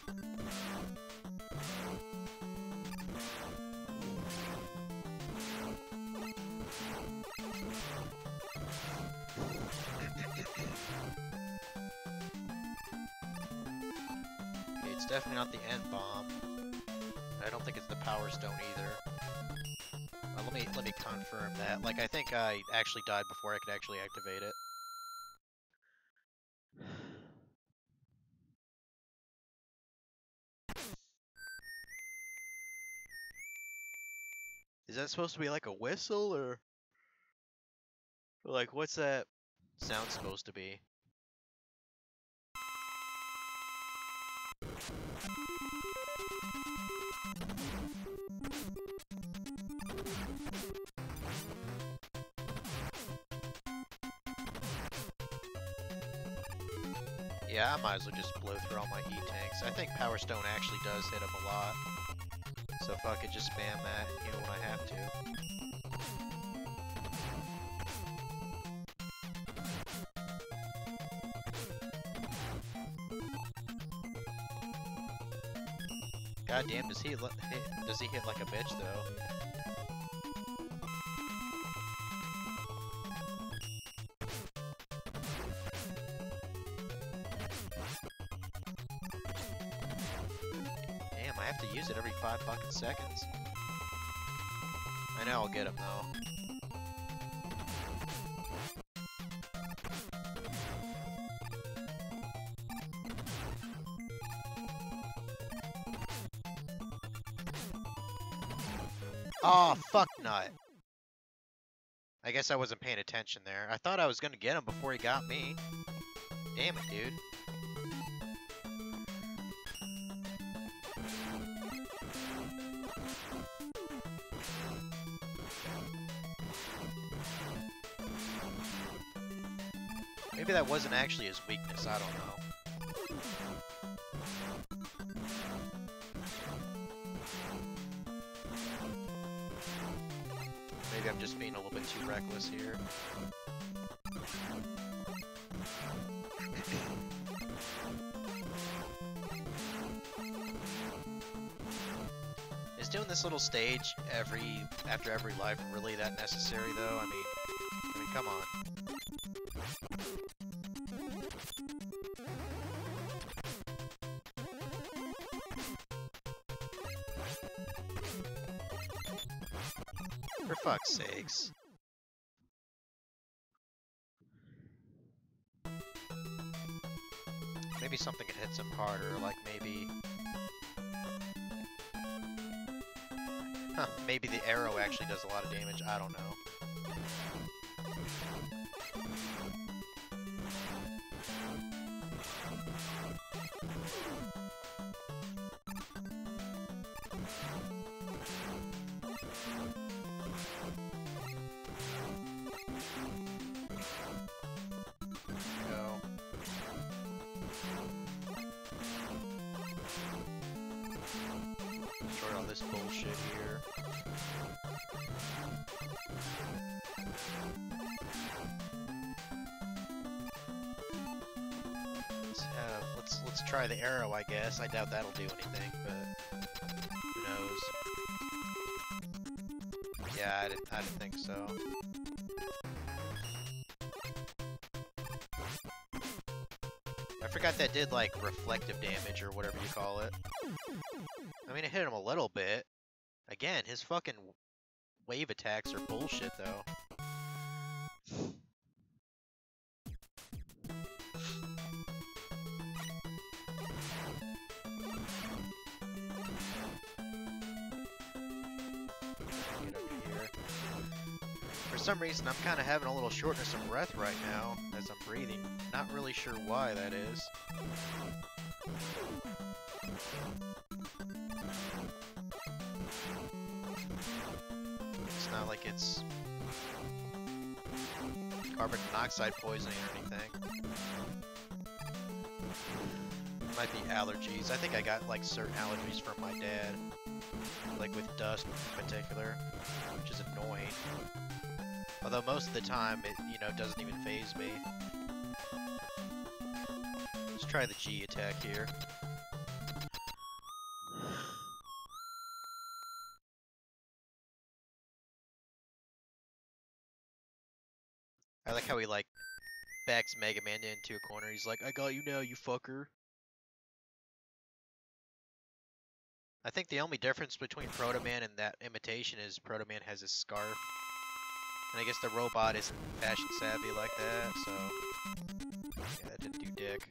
Okay, it's definitely not the end bomb. I don't think it's the Power Stone either. Uh, let me let me confirm that. Like, I think I actually died before I could actually activate it. Is that supposed to be like a whistle, or... Like, what's that sound supposed to be? Yeah, I might as well just blow through all my E-tanks. I think Power Stone actually does hit him a lot. So if I could just spam that, you know, when I have to. God damn, does he hit, does he hit like a bitch though? Damn, I have to use it every five fucking seconds. I know I'll get him though. Oh, fuck nut. I guess I wasn't paying attention there. I thought I was gonna get him before he got me. Damn it, dude. Maybe that wasn't actually his weakness, I don't know. Maybe I'm just being a little bit too reckless here. Is doing this little stage every after every life really that necessary though? I mean, I mean, come on. For fuck's sakes. Maybe something that hits him harder, like maybe... Huh, maybe the arrow actually does a lot of damage, I don't know. Destroy all this bullshit here. Let's have, let's let's try the arrow, I guess. I doubt that'll do anything, but who knows? Yeah, I didn't I didn't think so. I forgot that did like reflective damage or whatever you call it. I mean, it hit him a little bit. Again, his fucking wave attacks are bullshit, though. Get over here. For some reason, I'm kind of having a little shortness of breath right now as I'm breathing. Not really sure why that is. It's not like it's carbon monoxide poisoning or anything. It might be allergies. I think I got like certain allergies from my dad. Like with dust in particular, which is annoying. Although most of the time it, you know, doesn't even faze me. Let's try the G attack here. I like how he like backs Mega Man into a corner. He's like, "I got you now, you fucker." I think the only difference between Proto Man and that imitation is Proto Man has his scarf. And I guess the robot isn't fashion savvy like that, so... Yeah, that didn't do dick.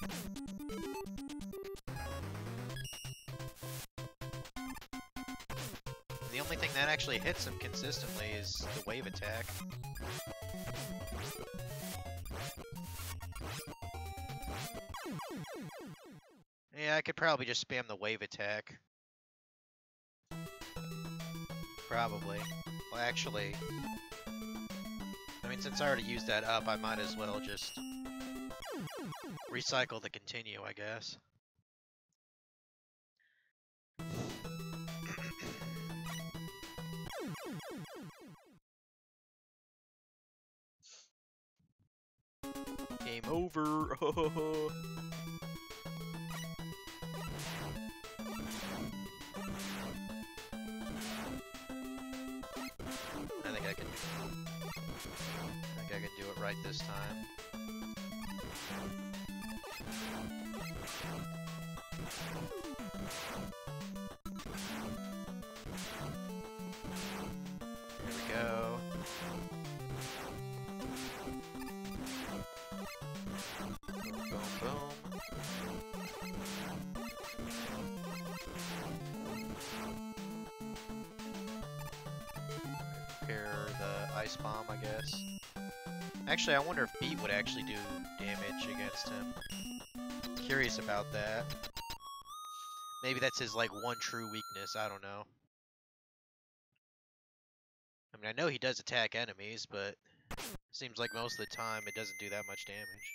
The only thing that actually hits him consistently is the wave attack. Yeah, I could probably just spam the wave attack. Probably. Well, actually... I mean, since I already used that up, I might as well just... recycle the continue, I guess. Game over! I think I can... I think I can do it right this time. Here we go. Boom, boom, boom. Prepare the ice bomb, I guess. Actually, I wonder if Beat would actually do damage against him. Curious about that. Maybe that's his, like, one true weakness, I don't know. I mean, I know he does attack enemies, but seems like most of the time it doesn't do that much damage.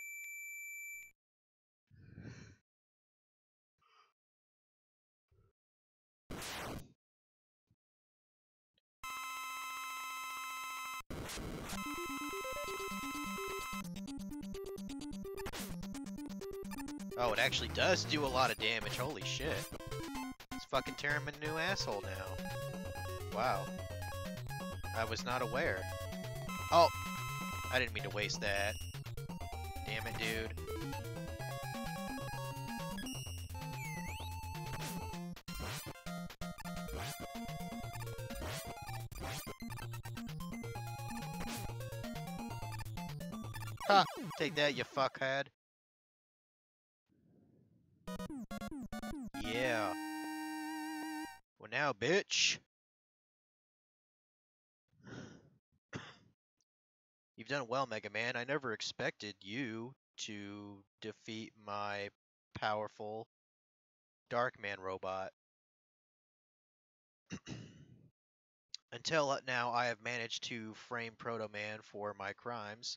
Oh, it actually does do a lot of damage. Holy shit. It's fucking tearing him a new asshole now. Wow. I was not aware. Oh! I didn't mean to waste that. Damn it, dude. Ha! Take that, you fuckhead. Yeah. Well now, bitch. You've done well, Mega Man. I never expected you to defeat my powerful Darkman robot. Until now, I have managed to frame Proto Man for my crimes.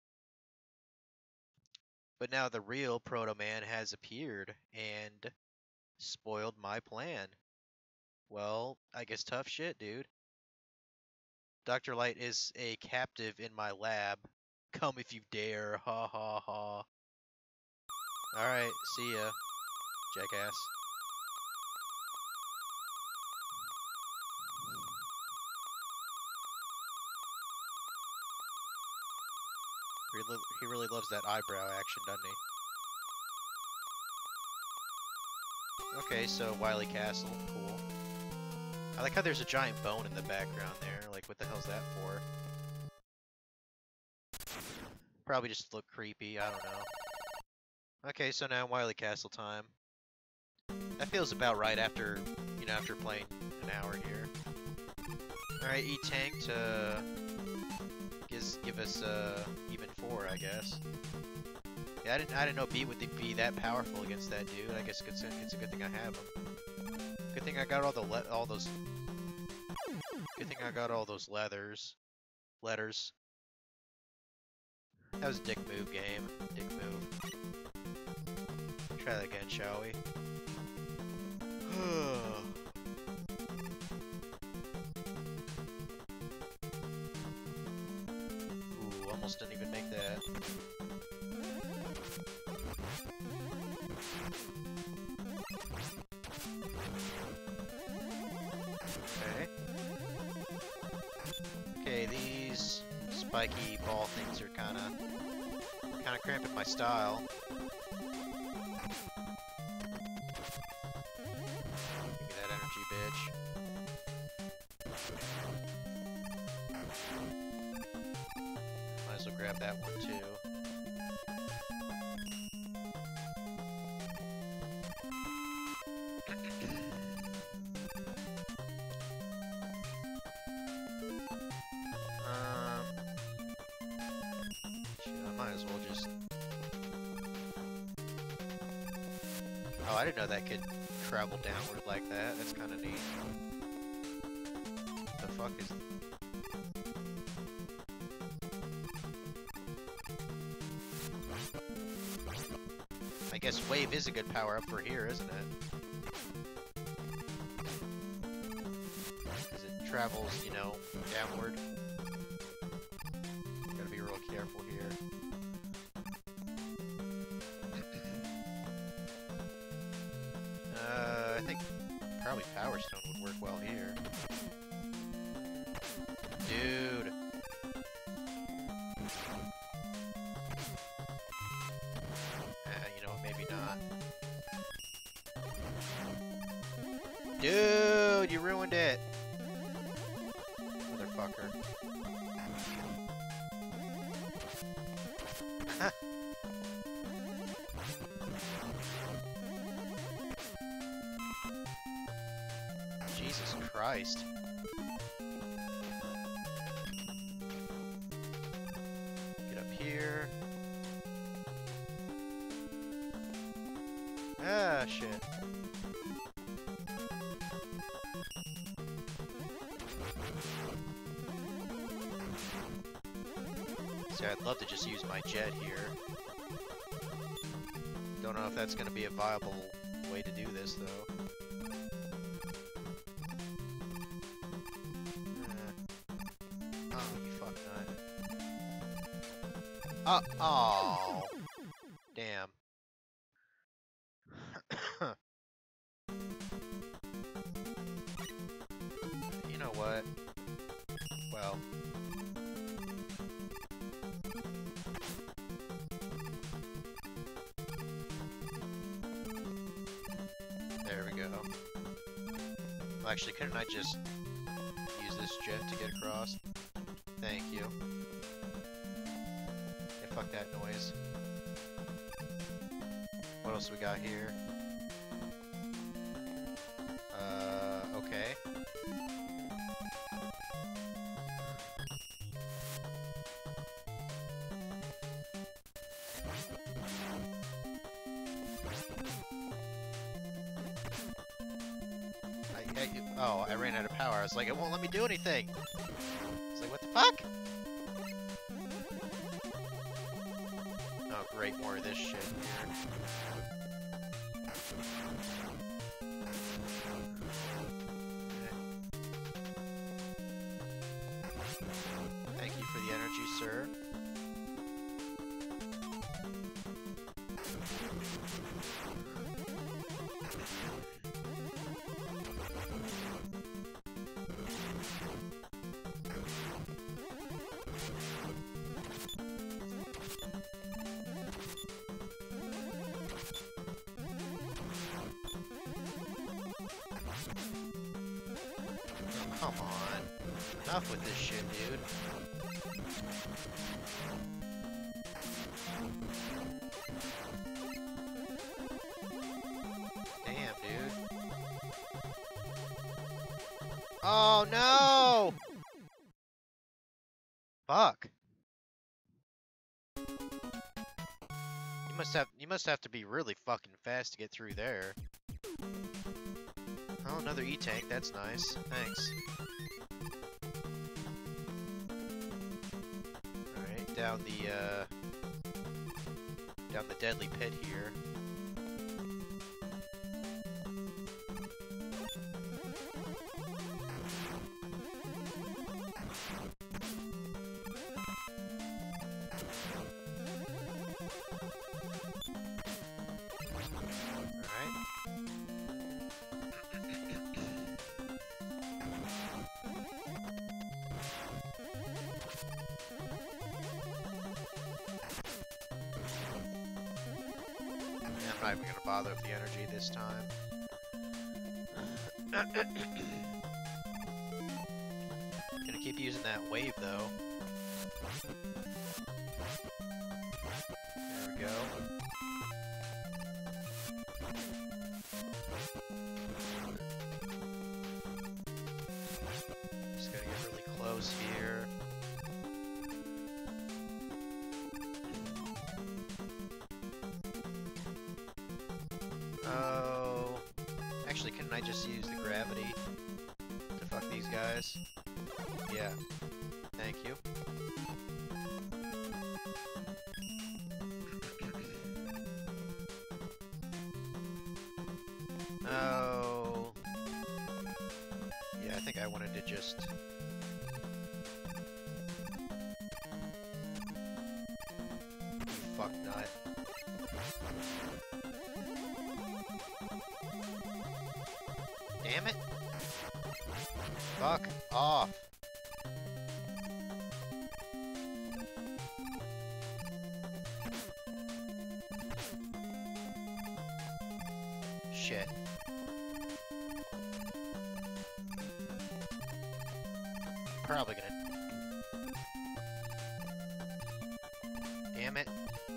But now the real Proto Man has appeared and spoiled my plan. Well, I guess tough shit, dude. Doctor Light is a captive in my lab. Come if you dare, ha ha ha. Alright, see ya, jackass. Really, he really loves that eyebrow action, doesn't he? Okay, so Wily Castle, cool. I like how there's a giant bone in the background there. Like, what the hell's that for? Probably just look creepy, I don't know. Okay, so now Wily Castle time. That feels about right after, you know, after playing an hour here. Alright, E-Tank to gives, give us uh, even four, I guess. Yeah, I didn't, I didn't know Beat would be that powerful against that dude. I guess it's a, it's a good thing I have him. Good thing I got all the le all those. Good thing I got all those leathers, letters. That was a dick move game. Dick move. Try that again, shall we? Ooh, almost didn't even make that. Okay. Okay, these spiky ball things are kind of, kind of cramping my style. Give me that energy, bitch. Might as well grab that one too. Oh, I didn't know that could travel downward like that. That's kind of neat. The fuck is... I guess Wave is a good power-up for here, isn't it? Because it travels, you know, downward. Gotta be real careful here. I think probably Power Stone would work well here. Dude. Uh, you know what, maybe not. Dude, you ruined it! Motherfucker. Jesus Christ. Get up here. Ah, shit. See, I'd love to just use my jet here. Don't know if that's going to be a viable way to do this, though. Uh oh, damn. You know what? Well. There we go. Well, actually, couldn't I just use this jet to get across? Thank you. Fuck Fuck that noise. What else we got here? Uh, okay. I, I, oh, I ran out of power. I was like, it won't let me do anything. I was like, what the fuck? Oh, great, more of this shit here. Thank you for the energy, sir. Come on. Enough with this shit, dude. Damn, dude. Oh, no! Fuck. You must have you must have to be really fucking fast to get through there. Oh, another E-tank, that's nice. Thanks. Alright, down the, uh... down the deadly pit here. I'm not even gonna bother with the energy this time. Gonna keep using that wave though. There we go. Just gotta get really close here. Oh, actually, couldn't I just use the gravity to fuck these guys? Yeah, thank you. Oh, yeah, I think I wanted to just... Fuck nut. Damn it! Fuck off! Shit. Probably gonna... Damn it.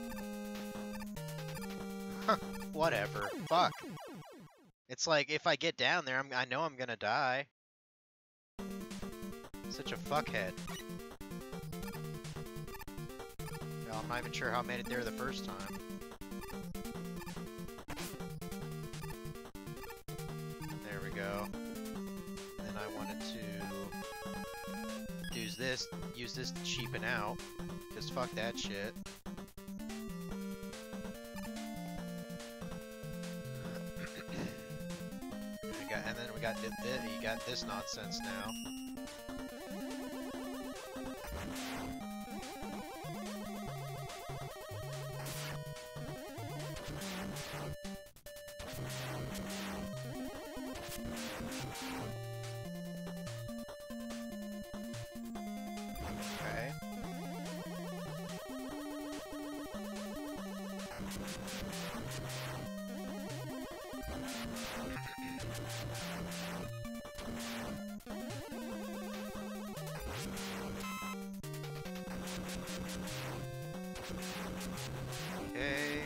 Huh, whatever. Fuck. It's like, if I get down there, I'm, I know I'm gonna die. Such a fuckhead. Well, I'm not even sure how I made it there the first time. There we go. And then I wanted to use this, use this to cheapen out. Because fuck that shit. And then we got th th you got this nonsense now. Okay. Okay.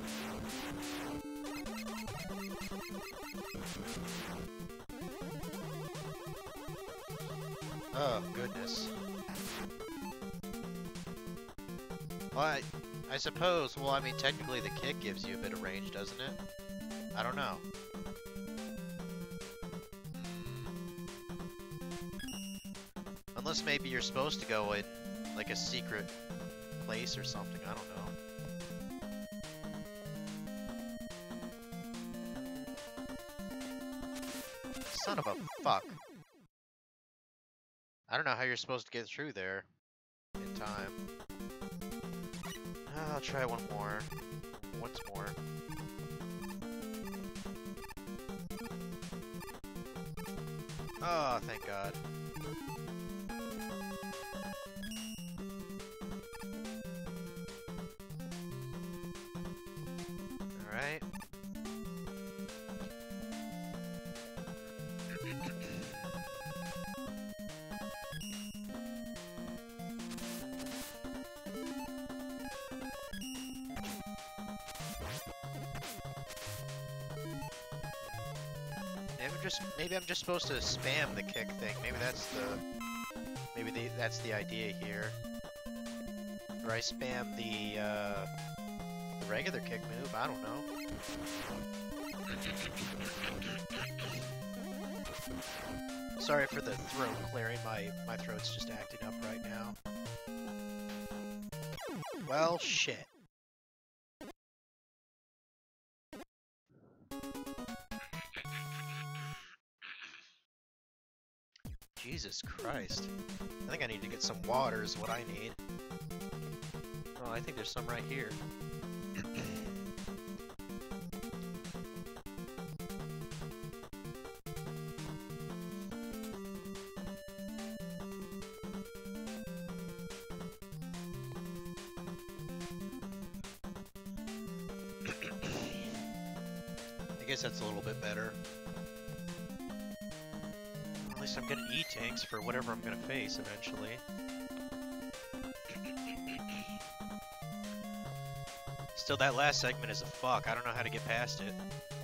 Oh, goodness. Well, I, I suppose, well, I mean, technically the kick gives you a bit of range, doesn't it? I don't know. Unless maybe you're supposed to go in, like, a secret place or something, I don't know. Son of a fuck. I don't know how you're supposed to get through there in time. I'll try one more. Once more. Oh, thank God. Alright. Maybe I'm just maybe I'm just supposed to spam the kick thing. Maybe that's the maybe the that's the idea here. Or I spam the uh, the regular kick move. I don't know. Sorry for the throat clearing. My my throat's just acting up right now. Well, shit. Jesus Christ. I think I need to get some water is what I need. Oh, I think there's some right here. I guess that's a little bit better. At least I'm getting E-tanks for whatever I'm gonna face eventually. Still, that last segment is a fuck. I don't know how to get past it.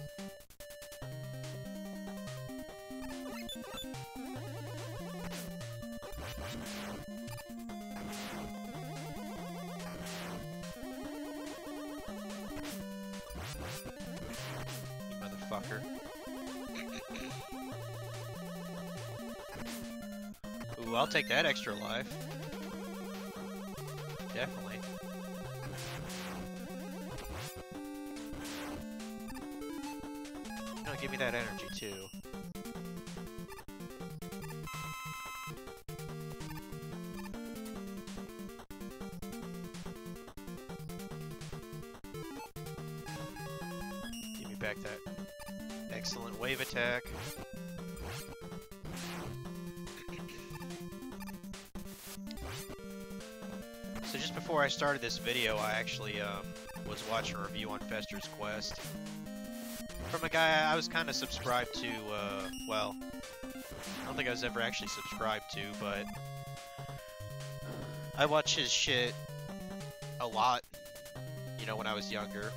You motherfucker. Ooh, I'll take that extra life. Definitely. No, give me that energy too. Give me back that excellent wave attack. So just before I started this video, I actually um, was watching a review on Fester's Quest from a guy I was kind of subscribed to. Uh, well, I don't think I was ever actually subscribed to, but I watch his shit a lot. You know, when I was younger.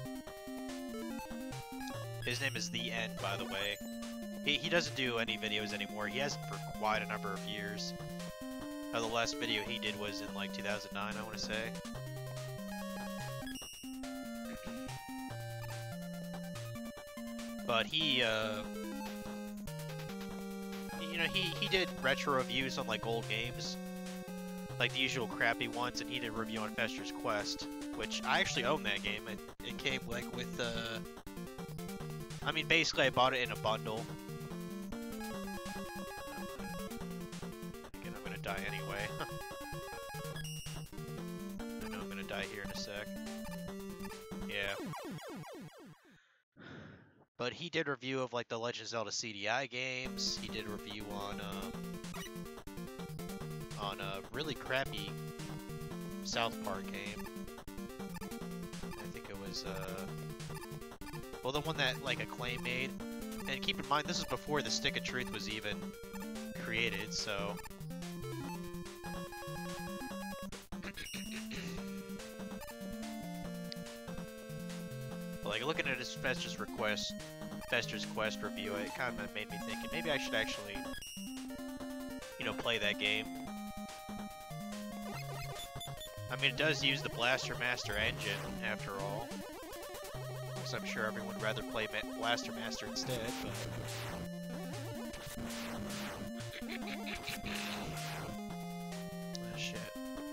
His name is The End, by the way. He he doesn't do any videos anymore. He hasn't for quite a number of years. Uh, the last video he did was in like two thousand nine, I want to say. But he, uh, you know, he, he did retro reviews on like old games, like the usual crappy ones, and he did a review on Fester's Quest, which I actually own that game. It, it came like with, uh, I mean, basically I bought it in a bundle. Again, I'm gonna die anyway. I know I'm gonna die here in a sec. Yeah. But he did a review of like the Legend of Zelda C D I games. He did a review on um, on a really crappy South Park game. I think it was uh, well, the one that like Acclaim made. And keep in mind, this is before the Stick of Truth was even created, so. But like looking at his Fester's request, Fester's Quest review, it kind of made me thinking maybe I should actually, you know, play that game. I mean, it does use the Blaster Master engine, after all. So I'm sure everyone would rather play Ma Blaster Master instead, but... Oh, shit.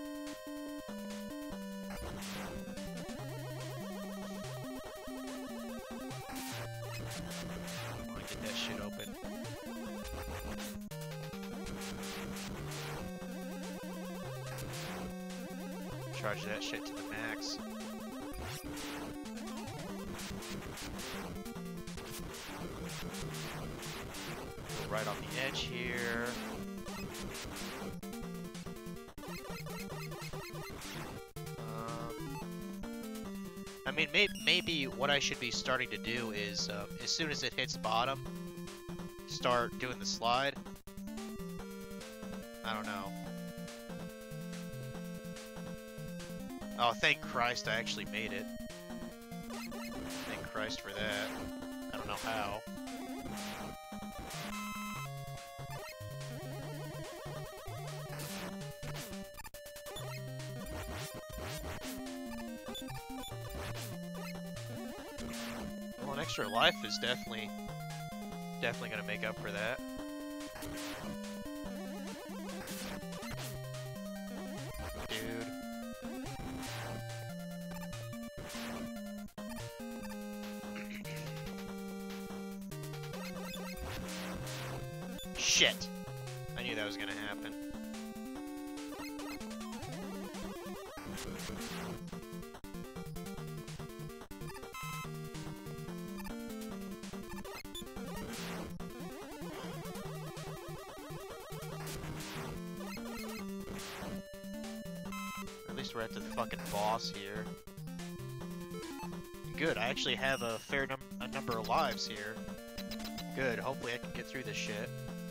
I want to get that shit open. Charge that shit to the max. Go right on the edge here. Um, I mean, may maybe what I should be starting to do is, um, as soon as it hits bottom, start doing the slide. I don't know. Oh, thank Christ I actually made it. Thank Christ for that. I don't know how. Well, an extra life is definitely, definitely gonna make up for that. Dude. Shit! I knew that was gonna happen. At least we're at the fucking boss here. Good, I actually have a fair num a number of lives here. Good, hopefully I can get through this shit.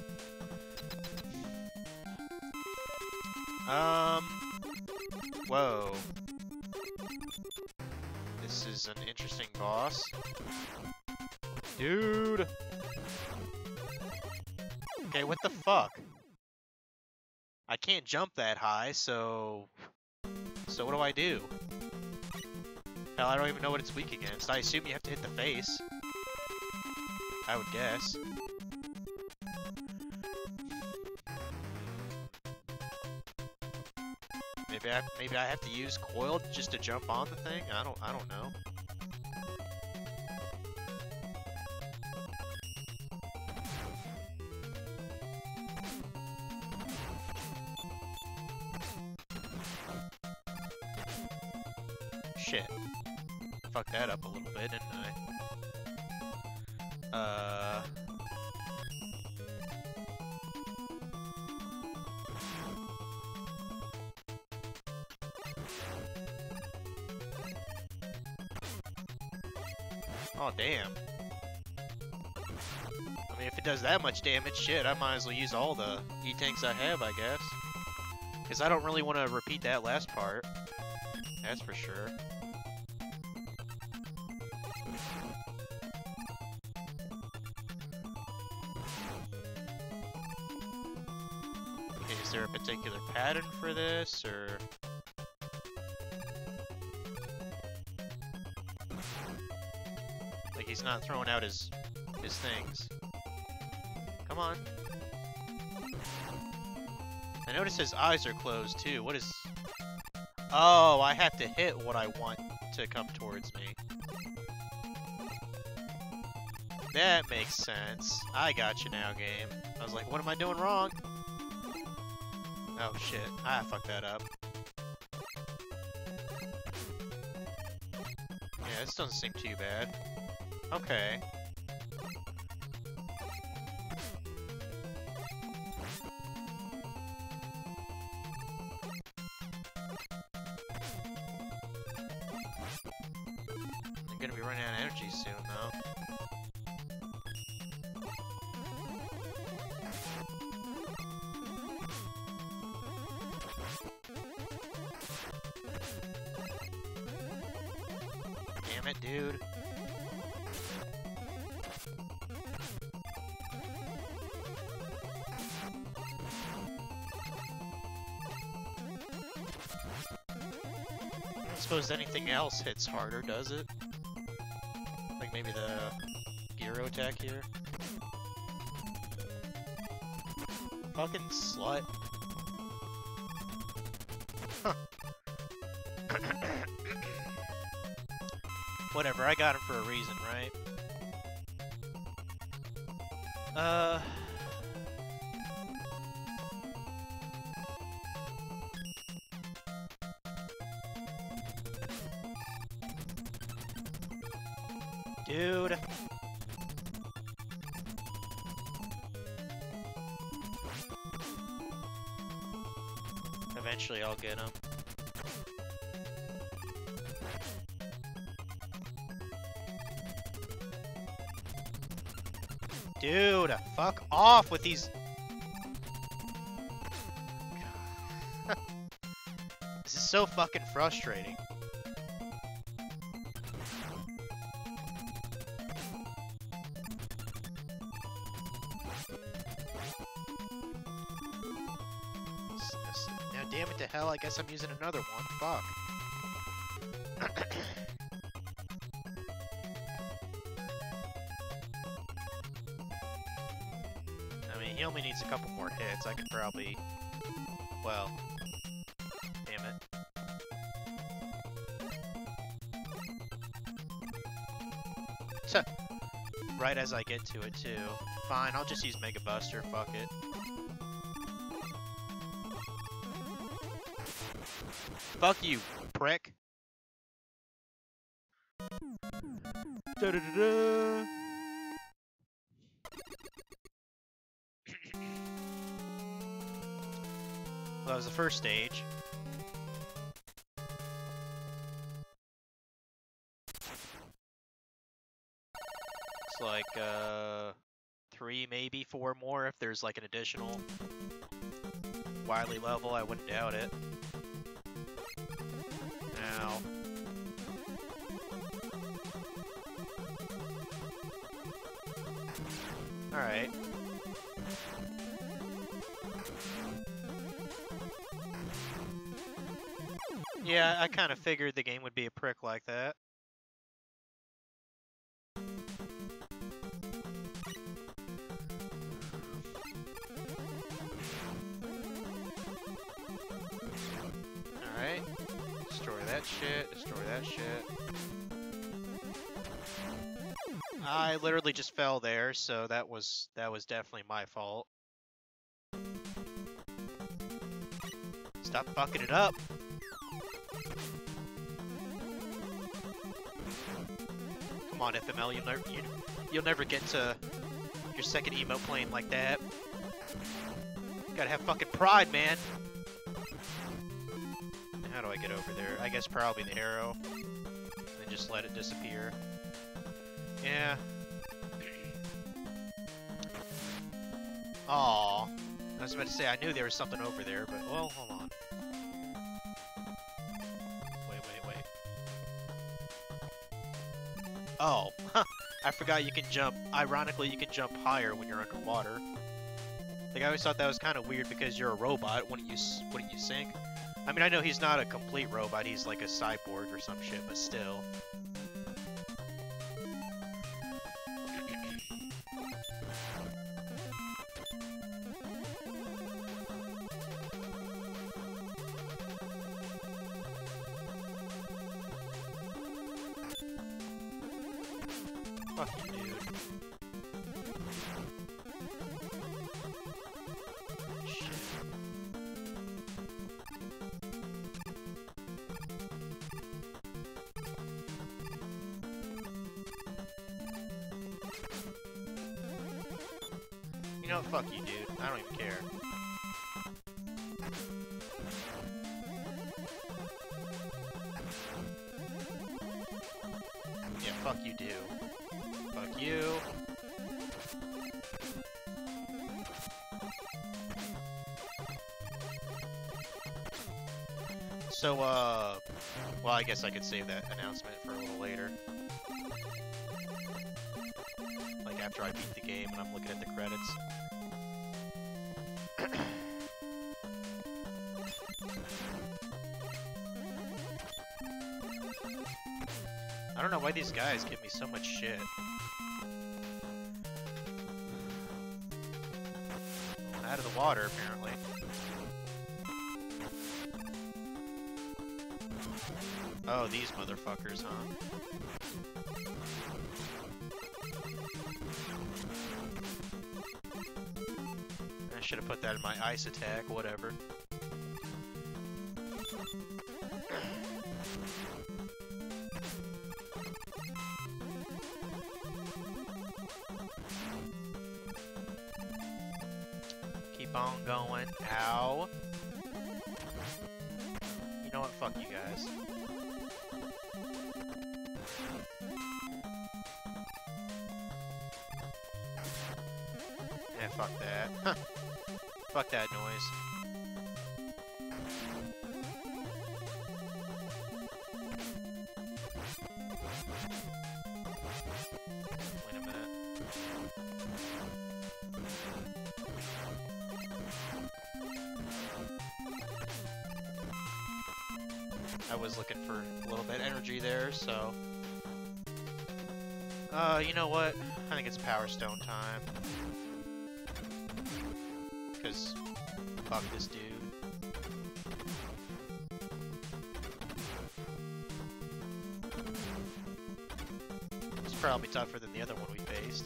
Um, whoa. This is an interesting boss. Dude! Okay, what the fuck? I can't jump that high, so... So what do I do? Hell, I don't even know what it's weak against. I assume you have to hit the face. I would guess. Maybe I maybe I have to use coil just to jump on the thing. I don't I don't know. Shit. Fucked that up a little bit, didn't I? Uh. Oh, damn. I mean, if it does that much damage, shit, I might as well use all the E-tanks I have, I guess. Because I don't really want to repeat that last part. That's for sure. Okay, is there a particular pattern for this, or... Like, he's not throwing out his, his things. Come on. I notice his eyes are closed, too. What is... Oh, I have to hit what I want to come towards me. That makes sense. I got you now, game. I was like, what am I doing wrong? Oh, shit. I fucked that up. Yeah, this doesn't seem too bad. Okay. I'm gonna be running out of energy soon, though. Damn it, dude. suppose anything else hits harder, does it? Like maybe the gyro attack here? Fucking slut. Huh. Whatever, I got him for a reason, right? Uh... Dude. Eventually I'll get him. Dude, fuck off with these. This is so fucking frustrating. Now, damn it to hell, I guess I'm using another one. Fuck. He only needs a couple more hits. I could probably... Well... Damn it. So, right as I get to it, too. Fine, I'll just use Mega Buster. Fuck it. Fuck you, prick. Da-da-da-da. Well, that was the first stage. It's like, uh, three, maybe four more if there's like an additional Wily level. I wouldn't doubt it. Now... Alright. Yeah, I kind of figured the game would be a prick like that. Alright. Destroy that shit, destroy that shit. I literally just fell there, so that was that was definitely my fault. Stop fucking it up. Come on, F M L, you'll never you, you'll never get to your second emote playing like that. You gotta have fucking pride, man. How do I get over there? I guess probably the arrow. And just let it disappear. Yeah. Aww. I was about to say, I knew there was something over there, but, well, hold on. Wait, wait, wait. Oh. I forgot you can jump. Ironically, you can jump higher when you're underwater. Like, I always thought that was kind of weird because you're a robot. Wouldn't you, wouldn't you sink? I mean, I know he's not a complete robot. He's like a cyborg or some shit, but still. Fuck you, dude. Shit. You know what? Fuck you, dude. I don't even care. Yeah, fuck you, do. Fuck you. So, uh... well, I guess I could save that announcement for a little later. Like, after I beat the game and I'm looking at the credits. know why these guys give me so much shit. Out of the water, apparently. Oh, these motherfuckers, huh? I should have put that in my ice attack, whatever. Keep on going. Ow. You know what? Fuck you guys. Yeah, fuck that. Huh. Fuck that noise. Wait a minute. I was looking for a little bit of energy there, so... Uh, you know what? I think it's Power Stone time. Because, fuck this dude. It's probably tougher than the other one we faced.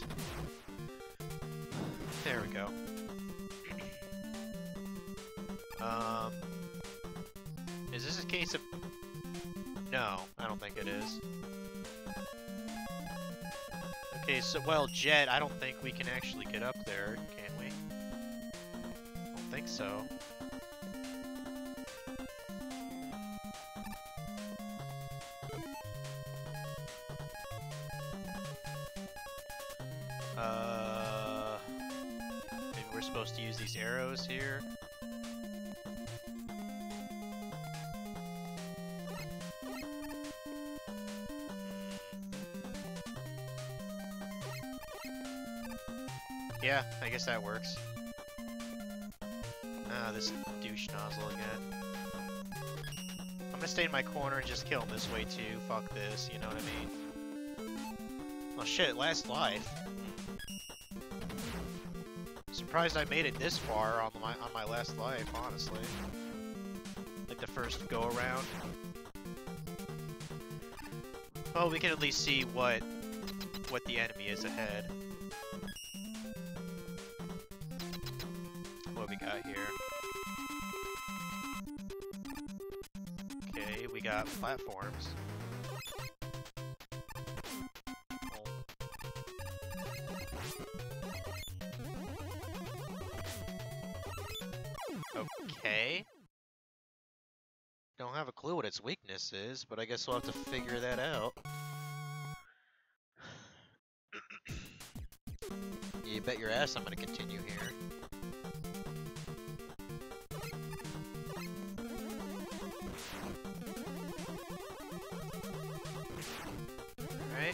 There we go. Um... Is this a case of... No, I don't think it is. Okay, so, well, Jet, I don't think we can actually get up there, can we? I don't think so. Uh... Maybe we're supposed to use these arrows here? Yeah, I guess that works. Ah, this douche nozzle again. I'm gonna stay in my corner and just kill him this way too. Fuck this, you know what I mean? Oh shit, last life. Surprised I made it this far on my on my last life, honestly. Like the first go around. Well, we can at least see what what the enemy is ahead. What we got here? Okay, we got platforms. Okay. Don't have a clue what its weakness is, but I guess we'll have to figure that out. You bet your ass I'm gonna continue here. Alright.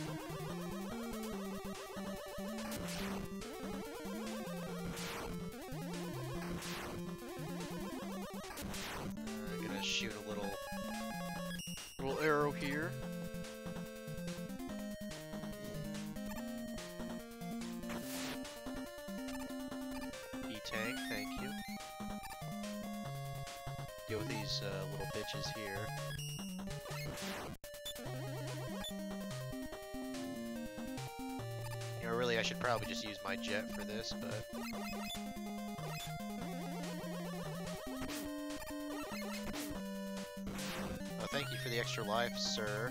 I'm gonna shoot a little little arrow here. E-tank, thank you. Deal with these uh, little bitches here. You know, really, I should probably just use my jet for this, but... Oh, thank you for the extra life, sir.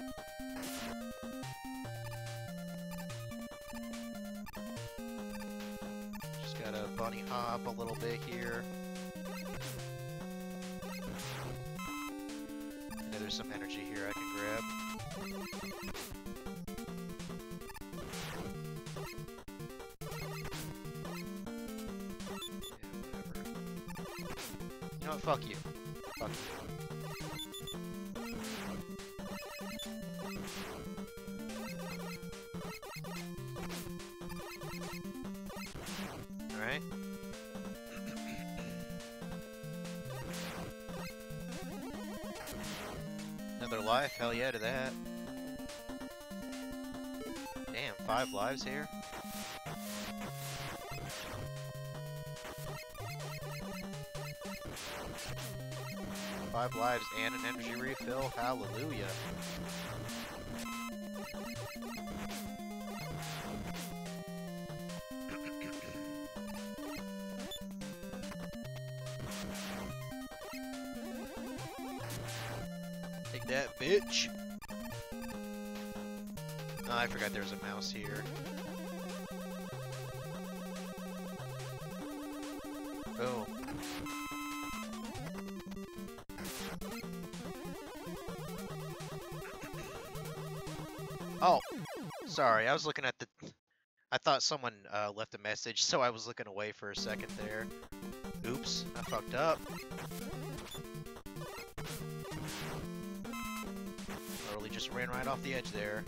Just gotta bunny hop a little bit here. I know there's some energy here I can grab. You know what? Fuck you. Fuck you. Alright. Another life? Hell yeah to that. five lives here? Five lives and an energy refill? Hallelujah. Take that, bitch! Oh, I forgot there was a mouse here. Boom. Oh, sorry, I was looking at the... I thought someone uh, left a message, so I was looking away for a second there. Oops, I fucked up. Literally just ran right off the edge there.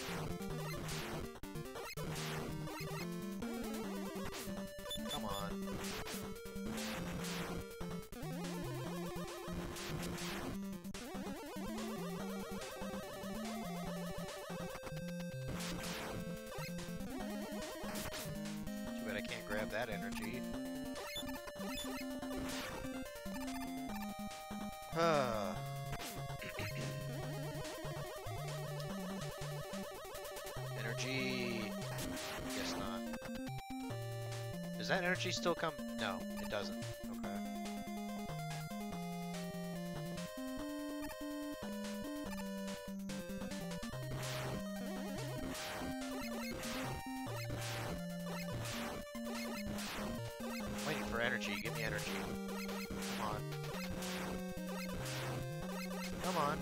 Come on. Too bad I can't grab that energy. Huh. Energy. Guess not. Does that energy still come? No, it doesn't. Okay. Waiting for energy. Give me energy. Come on. Come on.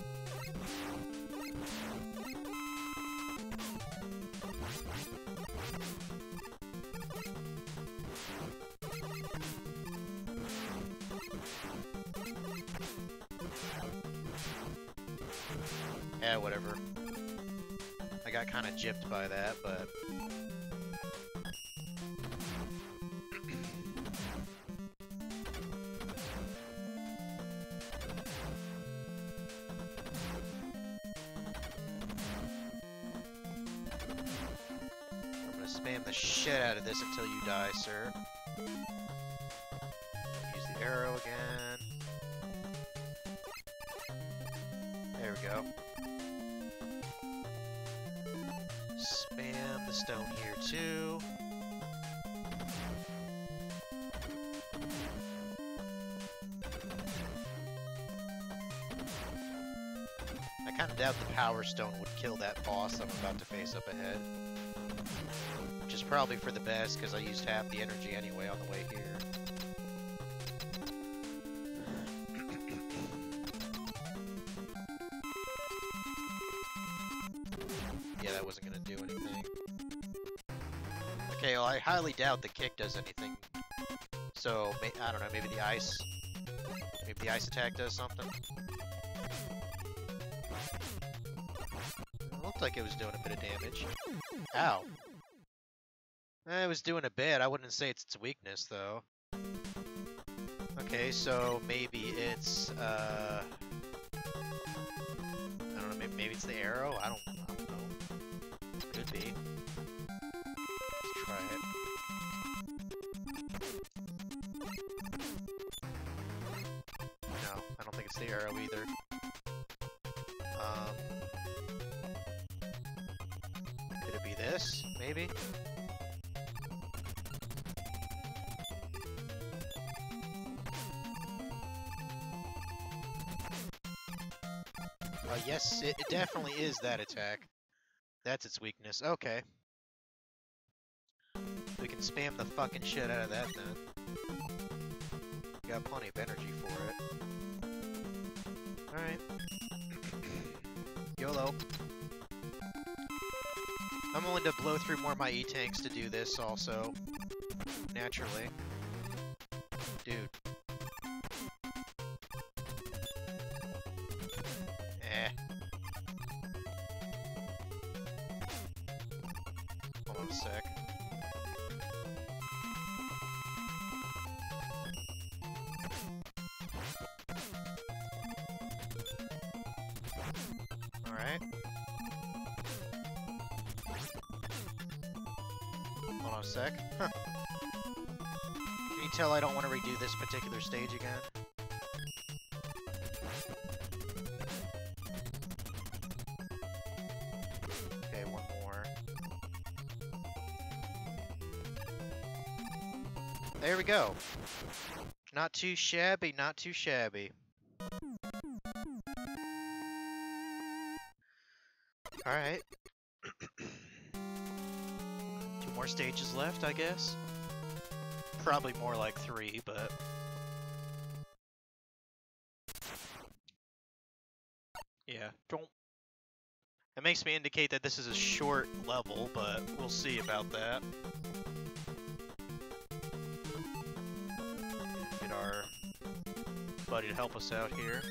Yeah, whatever. I got kind of gypped by that, but... I'm gonna spam the shit out of this until you die, sir. Use the arrow again. There we go. Spam the stone here too. I kind of doubt the power stone would kill that boss I'm about to face up ahead. Which is probably for the best because I used half the energy anyway on the way here. Yeah, that wasn't gonna do anything. Okay, well, I highly doubt the kick does anything. So, may I don't know, maybe the ice... Maybe the ice attack does something? It looked like it was doing a bit of damage. Ow. Eh, it was doing a bit. I wouldn't say it's its weakness, though. Okay, so maybe it's, uh... I don't know, maybe, maybe it's the arrow? I don't, I don't know. Could be. Let's try it. No, I don't think it's the arrow either. Um, could it be this? Maybe? Uh, yes, it, it definitely is that attack. That's its weakness. Okay. We can spam the fucking shit out of that then. Got plenty of energy for it. Alright. YOLO. I'm willing to blow through more of my E-tanks to do this also. Naturally. Dude. Eh. Hold on a sec. Alright. Hold on a sec. Huh. Can you tell I don't want to redo this particular stage again? Okay, one more. There we go. Not too shabby, not too shabby. Alright. Two more stages left, I guess. Probably more like three, but... yeah, don't... It makes me indicate that this is a short level, but we'll see about that. Get our buddy to help us out here.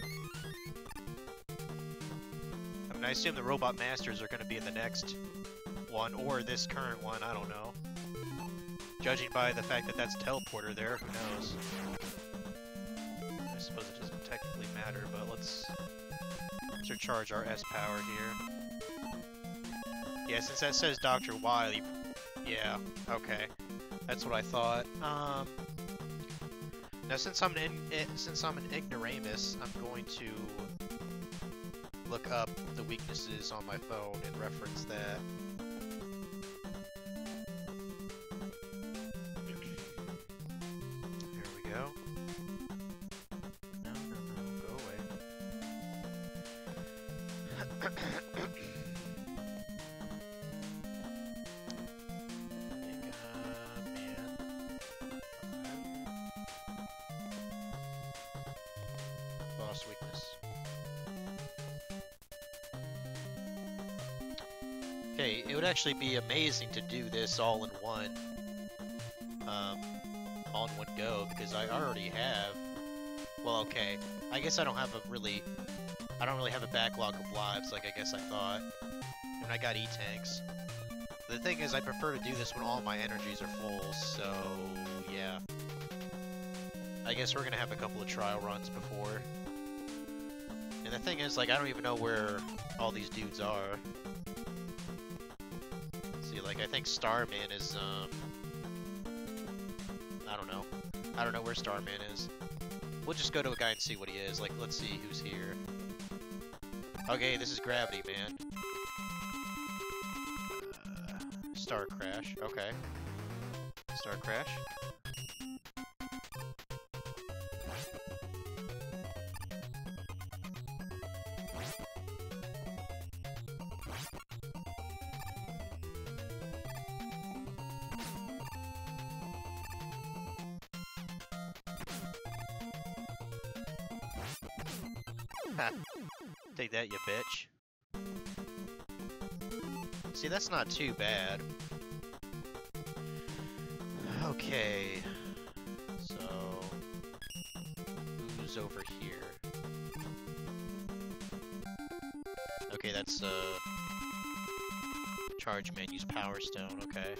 I mean, I assume the Robot Masters are going to be in the next one, or this current one, I don't know. Judging by the fact that that's Teleporter there, who knows? I suppose it doesn't technically matter, but let's recharge our S power here. Yeah, since that says Doctor Wily, yeah, okay, that's what I thought. Um, now since I'm an in, since I'm an ignoramus, I'm going to look up the weaknesses on my phone and reference that. Weakness. Okay, it would actually be amazing to do this all in one, um, all in one go, because I already have, well, okay, I guess I don't have a really, I don't really have a backlog of lives like I guess I thought, and I got E-Tanks. The thing is, I prefer to do this when all my energies are full, so, yeah. I guess we're gonna have a couple of trial runs before. And the thing is, like, I don't even know where all these dudes are. See, like, I think Starman is, um... I don't know. I don't know where Starman is. We'll just go to a guy and see what he is. Like, let's see who's here. Okay, this is Gravity Man. Uh, Star Crash. Okay. Star Crash. Take that, you bitch. See, that's not too bad. Okay. So... who's over here? Okay, that's, uh... Charge Man, use Power Stone, okay.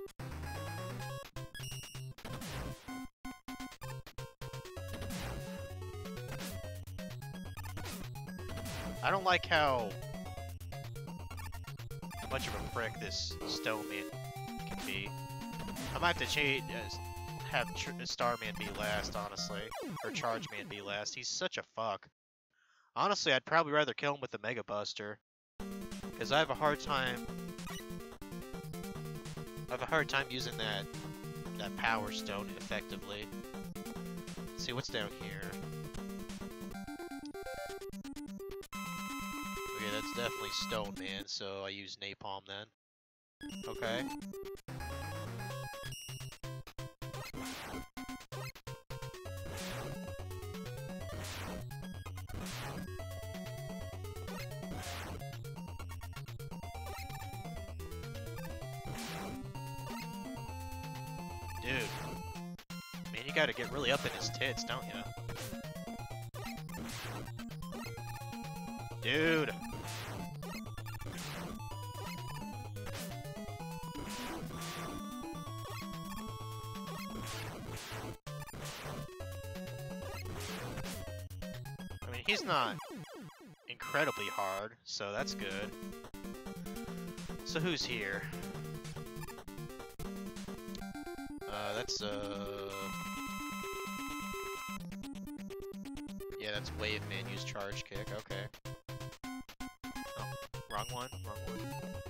I don't like how much of a prick this Stone Man can be. I might have to change, uh, have Tr Starman be last, honestly, or Charge Man be last. He's such a fuck. Honestly, I'd probably rather kill him with the Mega Buster, because I have a hard time. I have a hard time using that that Power Stone effectively. Let's see what's down here. Okay, that's definitely Stone Man, so I use Napalm then. Okay. Dude. Man, you gotta get really up in his tits, don't you? Dude! I mean, he's not incredibly hard, so that's good. So who's here? that's, uh... yeah, that's Wave Man, use Charge Kick, okay. Oh, wrong one, wrong one.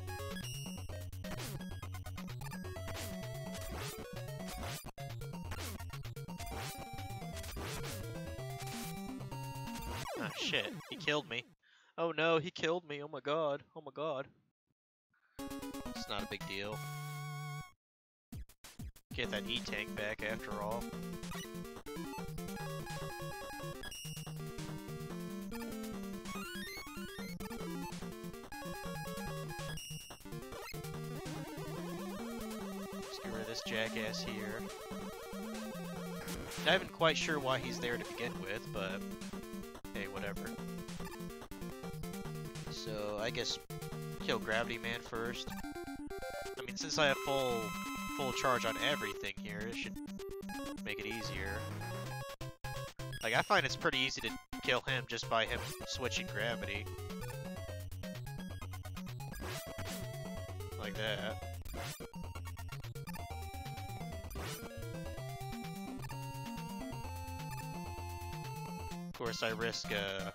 Ah, shit, he killed me. Oh no, he killed me, oh my god, oh my god. It's not a big deal. Get that E-Tank back after all. Let's get rid of this jackass here. Not even quite sure why he's there to begin with, but hey, whatever. So I guess kill Gravity Man first. I mean, since I have full full charge on everything here, it should make it easier. Like, I find it's pretty easy to kill him just by him switching gravity. Like that. Of course, I risk uh,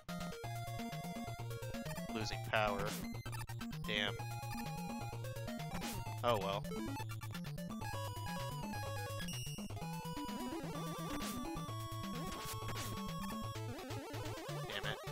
losing power. Damn. Oh well. Damn it.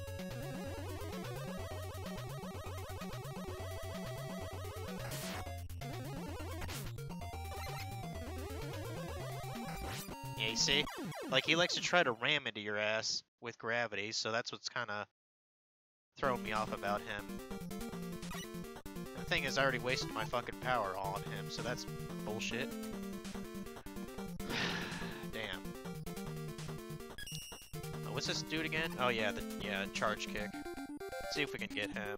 Yeah, you see? Like, he likes to try to ram into your ass with gravity, so that's what's kind of throwing me off about him. Thing is, I already wasted my fucking power on him, so that's bullshit. Damn. Oh, what's this dude again? Oh yeah, the yeah charge kick. Let's see if we can get him.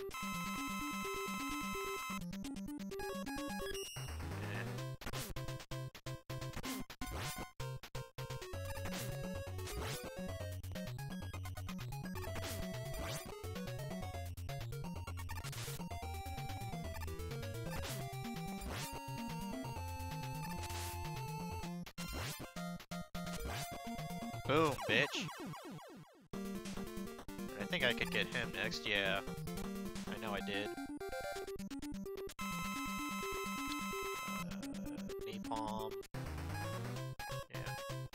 Boom, bitch. I think I could get him next, yeah. I know I did. Uh, napalm. Yeah.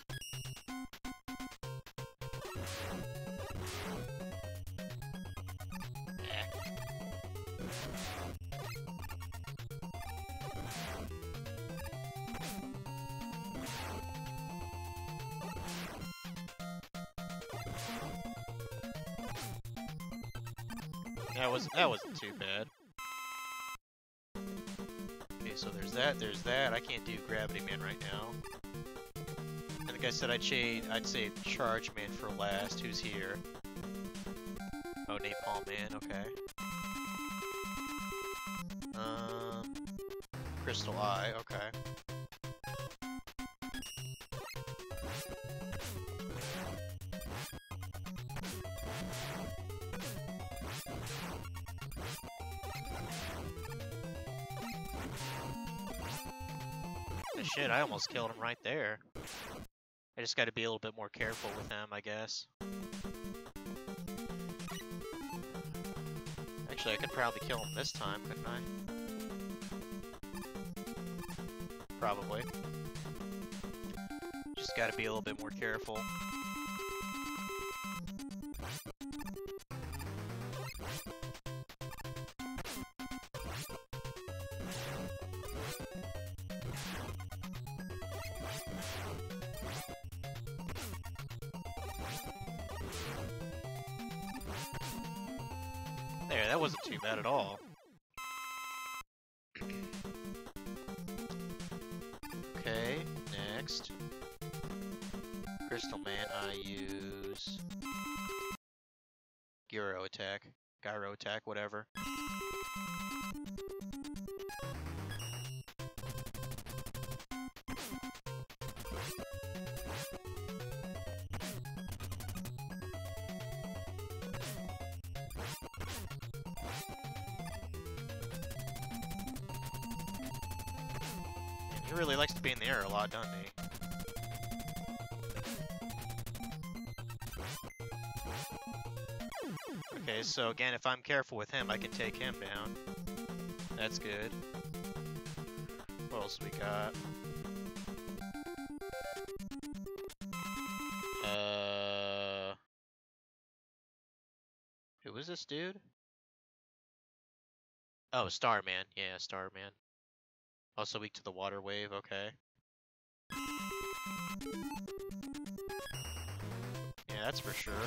That was that wasn't too bad. Okay, so there's that, there's that. I can't do Gravity Man right now. And like I said, I'd say I'd say Charge Man for last. Who's here? Oh, Napalm Man. Okay. Um, Crystal Eye. Okay. Shit, I almost killed him right there. I just gotta be a little bit more careful with him, I guess. Actually, I could probably kill him this time, couldn't I? Probably. Just gotta be a little bit more careful. There, that wasn't too bad at all. Okay, next. Crystal Man, I use... Gyro attack. Gyro attack, whatever. really likes to be in the air a lot, doesn't he? Okay, so again, if I'm careful with him, I can take him down. That's good. What else we got? Uh... Who was this dude? Oh, Starman. Yeah, Starman. Also weak to the water wave, okay. Yeah, that's for sure.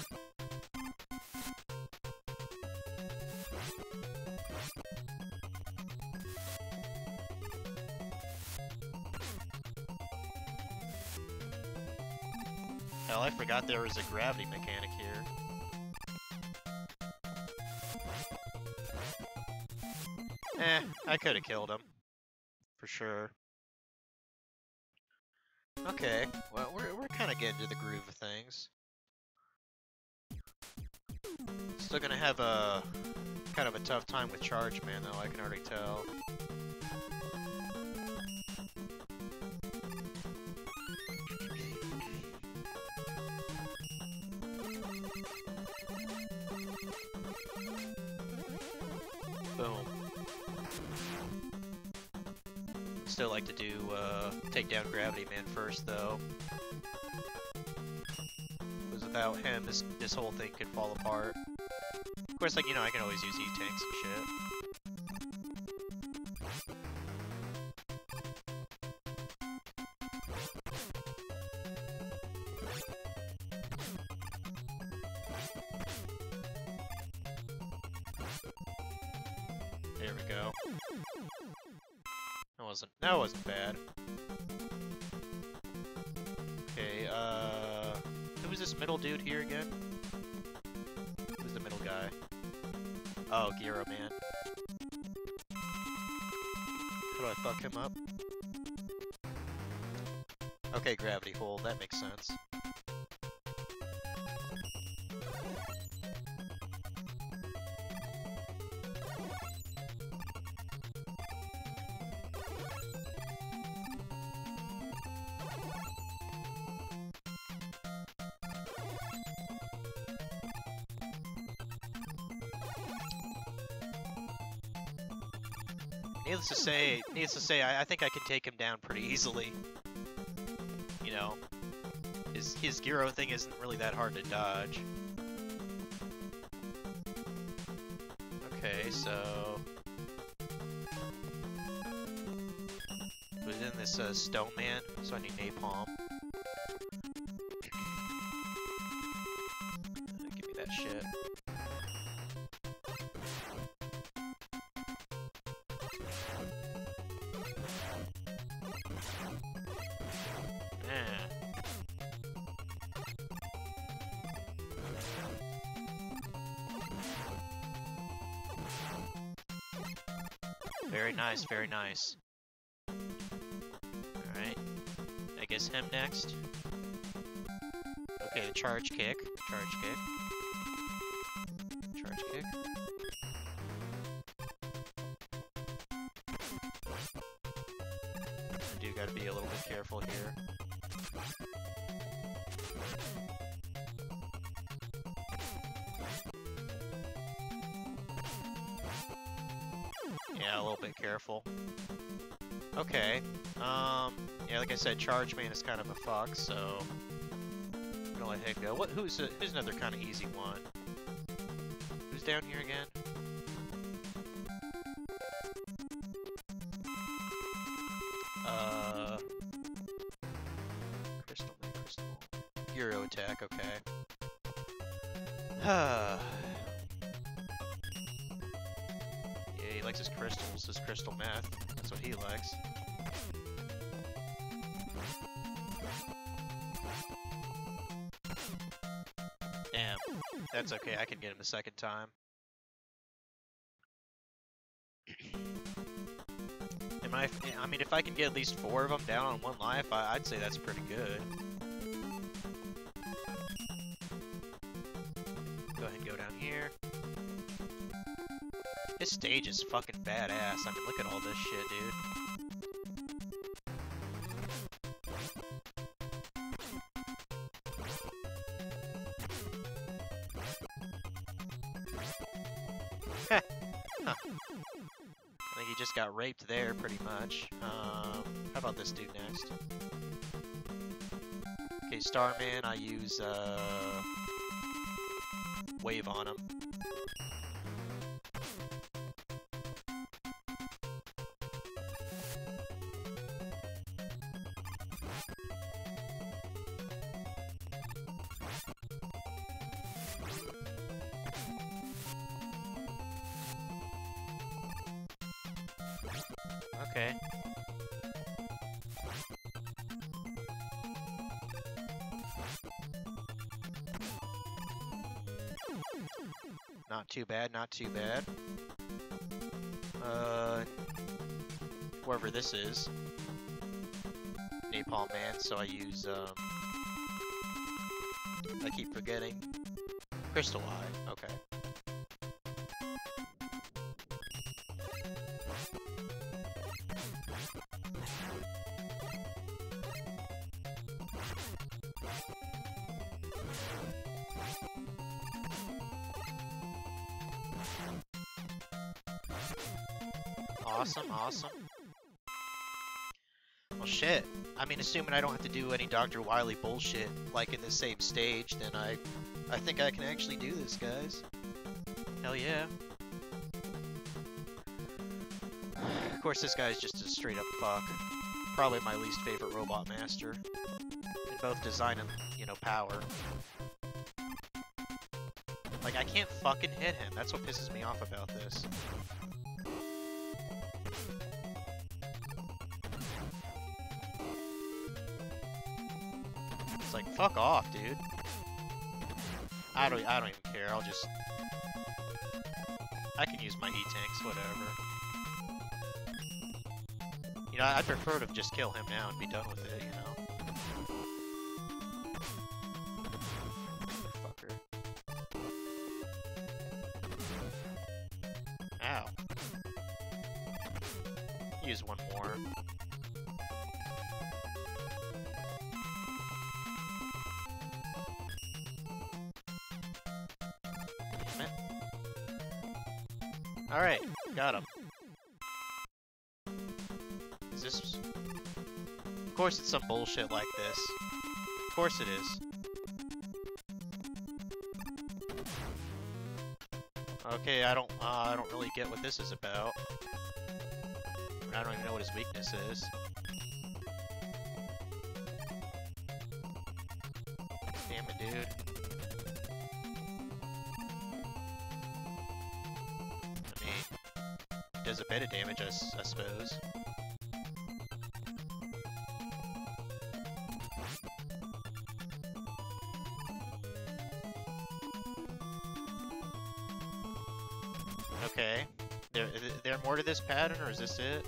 Hell, I forgot there was a gravity mechanic here. Eh, I could have killed him. For sure. Okay, well, we're, we're kind of getting to the groove of things. Still gonna have a kind of a tough time with Charge Man, though, I can already tell. Boom. Still like to do, uh, take down Gravity Man first, though. Because without him, this, this whole thing could fall apart. Of course, like, you know, I can always use E-Tanks and shit. There we go. That wasn't, that wasn't bad. Okay, uh... who was this middle dude here again? Who's the middle guy? Oh, Gyro Man. How do I fuck him up? Okay, Gravity Hold, that makes sense. Needless to say, needless to say, I, I think I can take him down pretty easily. You know, his his Gyro thing isn't really that hard to dodge. Okay, so within this uh, Stone Man, so I need Napalm. Give me that shit. Very nice, very nice. Alright. I guess him next. Okay, the charge kick. Charge kick. Charge kick. I do gotta be a little bit careful here. Yeah, a little bit careful. Okay. Um, yeah, like I said, Charge Man is kind of a fuck, so I'm gonna let him go. What? Who's a, who's another kind of easy one? Who's down here again? Uh, Crystal Man, Crystal. Gyro attack. Okay. Ah. He likes his crystals, his crystal meth. That's what he likes. Damn. That's okay, I can get him the second time. Am I, I mean, if I can get at least four of them down on one life, I, I'd say that's pretty good. Go ahead and go down here. This stage is fucking badass. I mean, look at all this shit, dude. Huh. I think he just got raped there, pretty much. Um, how about this dude next? Okay, Starman, I use, uh... Wave on him. Okay. Not too bad, not too bad. Uh, whoever this is. Napalm Man, so I use, um... I keep forgetting. Crystal Eye, okay. Awesome, awesome. Well, shit. I mean, assuming I don't have to do any Doctor Wily bullshit like in the same stage, then I, I think I can actually do this, guys. Hell yeah. Of course, this guy's just a straight up fuck. Probably my least favorite Robot Master. In both design and, you know, power. Like, I can't fucking hit him. That's what pisses me off about this. It's like, fuck off, dude. I don't, I don't even care. I'll just... I can use my E-tanks, whatever. You know, I'd prefer to just kill him now and be done with it, you know? Motherfucker. Ow. Use one more. Damn it. Alright, got him. Is this... Of course it's some bullshit like this. Of course it is. Okay, I don't, uh, I don't really get what this is about. I don't even know what his weakness is. Damn it, dude. I mean, it does a bit of damage, I, s I suppose. Okay. There, is there more to this pattern, or is this it?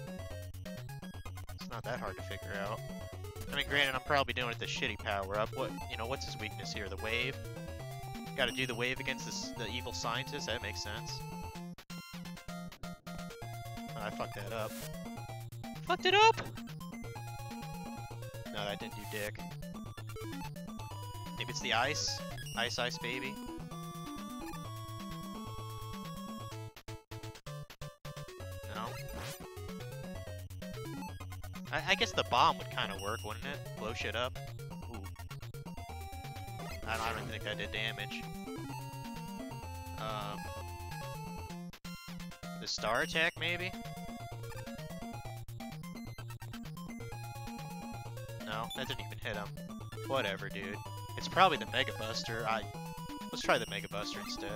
It's not that hard to figure out. I mean, granted, I'm probably doing it the shitty power-up. What, you know, what's his weakness here? The wave? Gotta do the wave against this, the evil scientist? That makes sense. Oh, I fucked that up. Fucked it up! No, that didn't do dick. Maybe it's the ice? Ice, ice, baby? No? I, I guess the bomb would kind of work, wouldn't it? Blow shit up. Ooh. I don't, I don't even think that did damage. Um, the star attack, maybe? No, that didn't even hit him. Whatever, dude. It's probably the Mega Buster. I let's try the Mega Buster instead.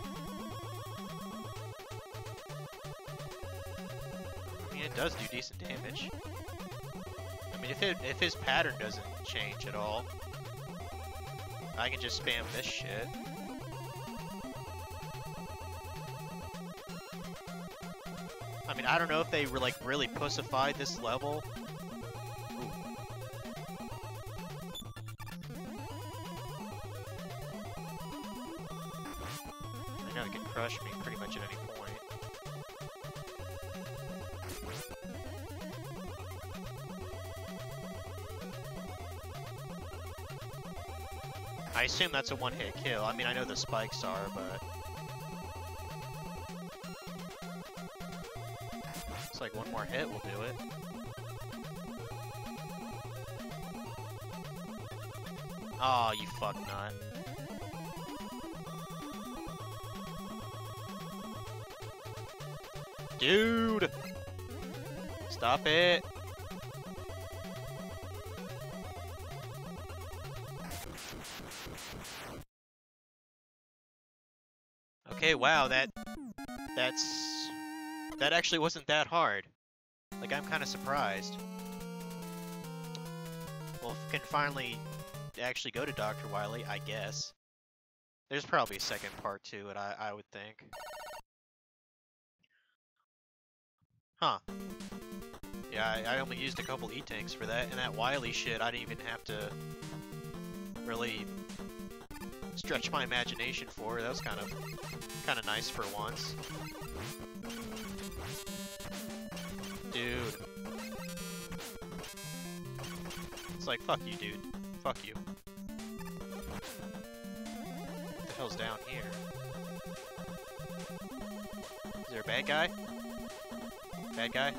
I mean, it does do decent damage. I mean, if it if his pattern doesn't change at all, I can just spam this shit. I mean, I don't know if they were like really pussified this level. Ooh. I know it can crush me pretty much at any point. I assume that's a one-hit kill. I mean, I know the spikes are, but... one more hit will do it. Oh, you fuck nut. Dude! Stop it! Okay, wow, that... That's... That actually wasn't that hard. Like, I'm kind of surprised. Well, if we can finally actually go to Doctor Wily, I guess. There's probably a second part to it, I, I would think. Huh. Yeah, I, I only used a couple E-Tanks for that, and that Wily shit, I didn't even have to really stretch my imagination for. That was kind of kind of nice for once. Dude. It's like, fuck you, dude. Fuck you. What the hell's down here? Is there a bad guy? Bad guy?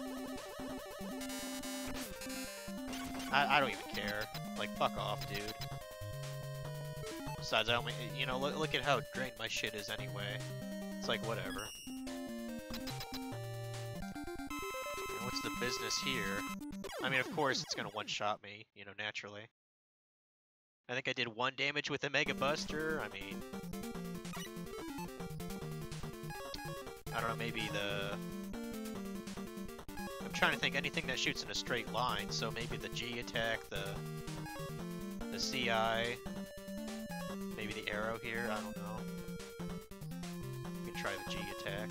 I, I don't even care. Like, fuck off, dude. Besides, I only, you know, look, look at how drained my shit is anyway. It's like, whatever. What's the business here? I mean, of course, it's gonna one-shot me, you know, naturally. I think I did one damage with a Mega Buster. I mean... I don't know, maybe the... I'm trying to think anything that shoots in a straight line, so maybe the G attack, the... the C I... Maybe the arrow here, I don't know. We can try the G attack.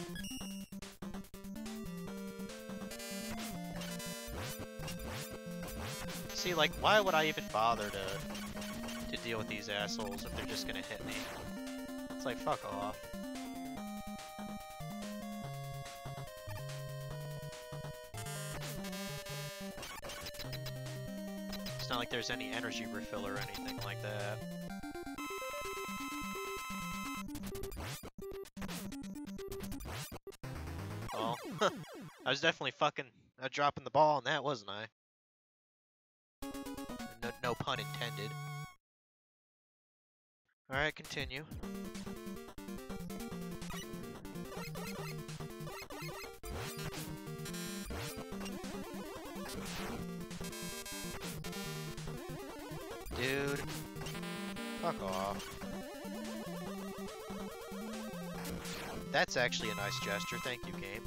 See, like, why would I even bother to to deal with these assholes if they're just gonna hit me? It's like, fuck off. It's not like there's any energy refill or anything like that. Well, I was definitely fucking uh, dropping the ball on that, wasn't I? No, no pun intended. Alright, continue. Dude. Fuck off. That's actually a nice gesture, thank you, game.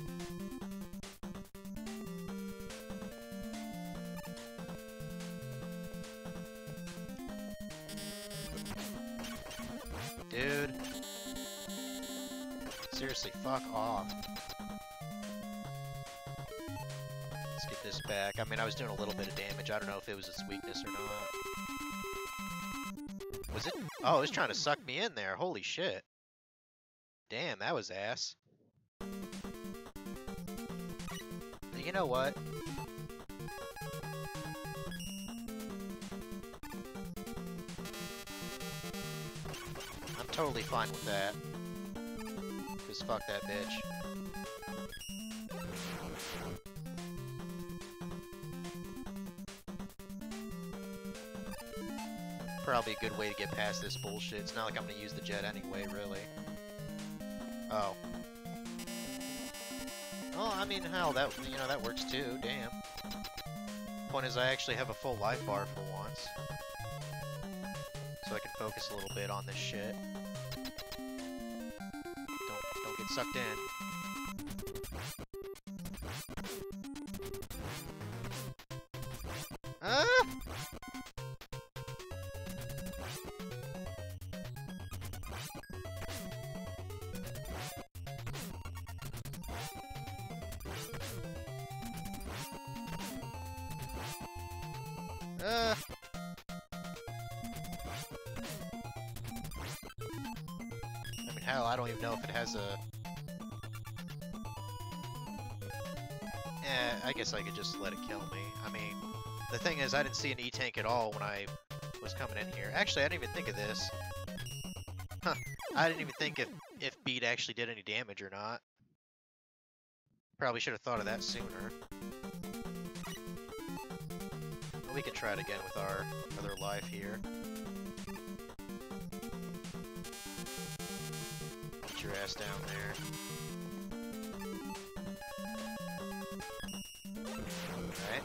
Dude. Seriously, fuck off. Let's get this back. I mean, I was doing a little bit of damage. I don't know if it was its weakness or not. Was it? Oh, it was trying to suck me in there. Holy shit. Damn, that was ass. You know what? I'm totally fine with that. Just fuck that bitch. Probably a good way to get past this bullshit. It's not like I'm gonna use the jet anyway, really. Oh. Well, I mean, hell, that, you know, that works too, damn. Point is, I actually have a full life bar for once. So I can focus a little bit on this shit. Don't, don't get sucked in. Ah! Uh. I mean, hell, I don't even know if it has a... Eh, I guess I could just let it kill me. I mean, the thing is, I didn't see an E-Tank at all when I was coming in here. Actually, I didn't even think of this. Huh. I didn't even think if, if Beat actually did any damage or not. Probably should have thought of that sooner. We can try it again with our other life here. Get your ass down there. Alright.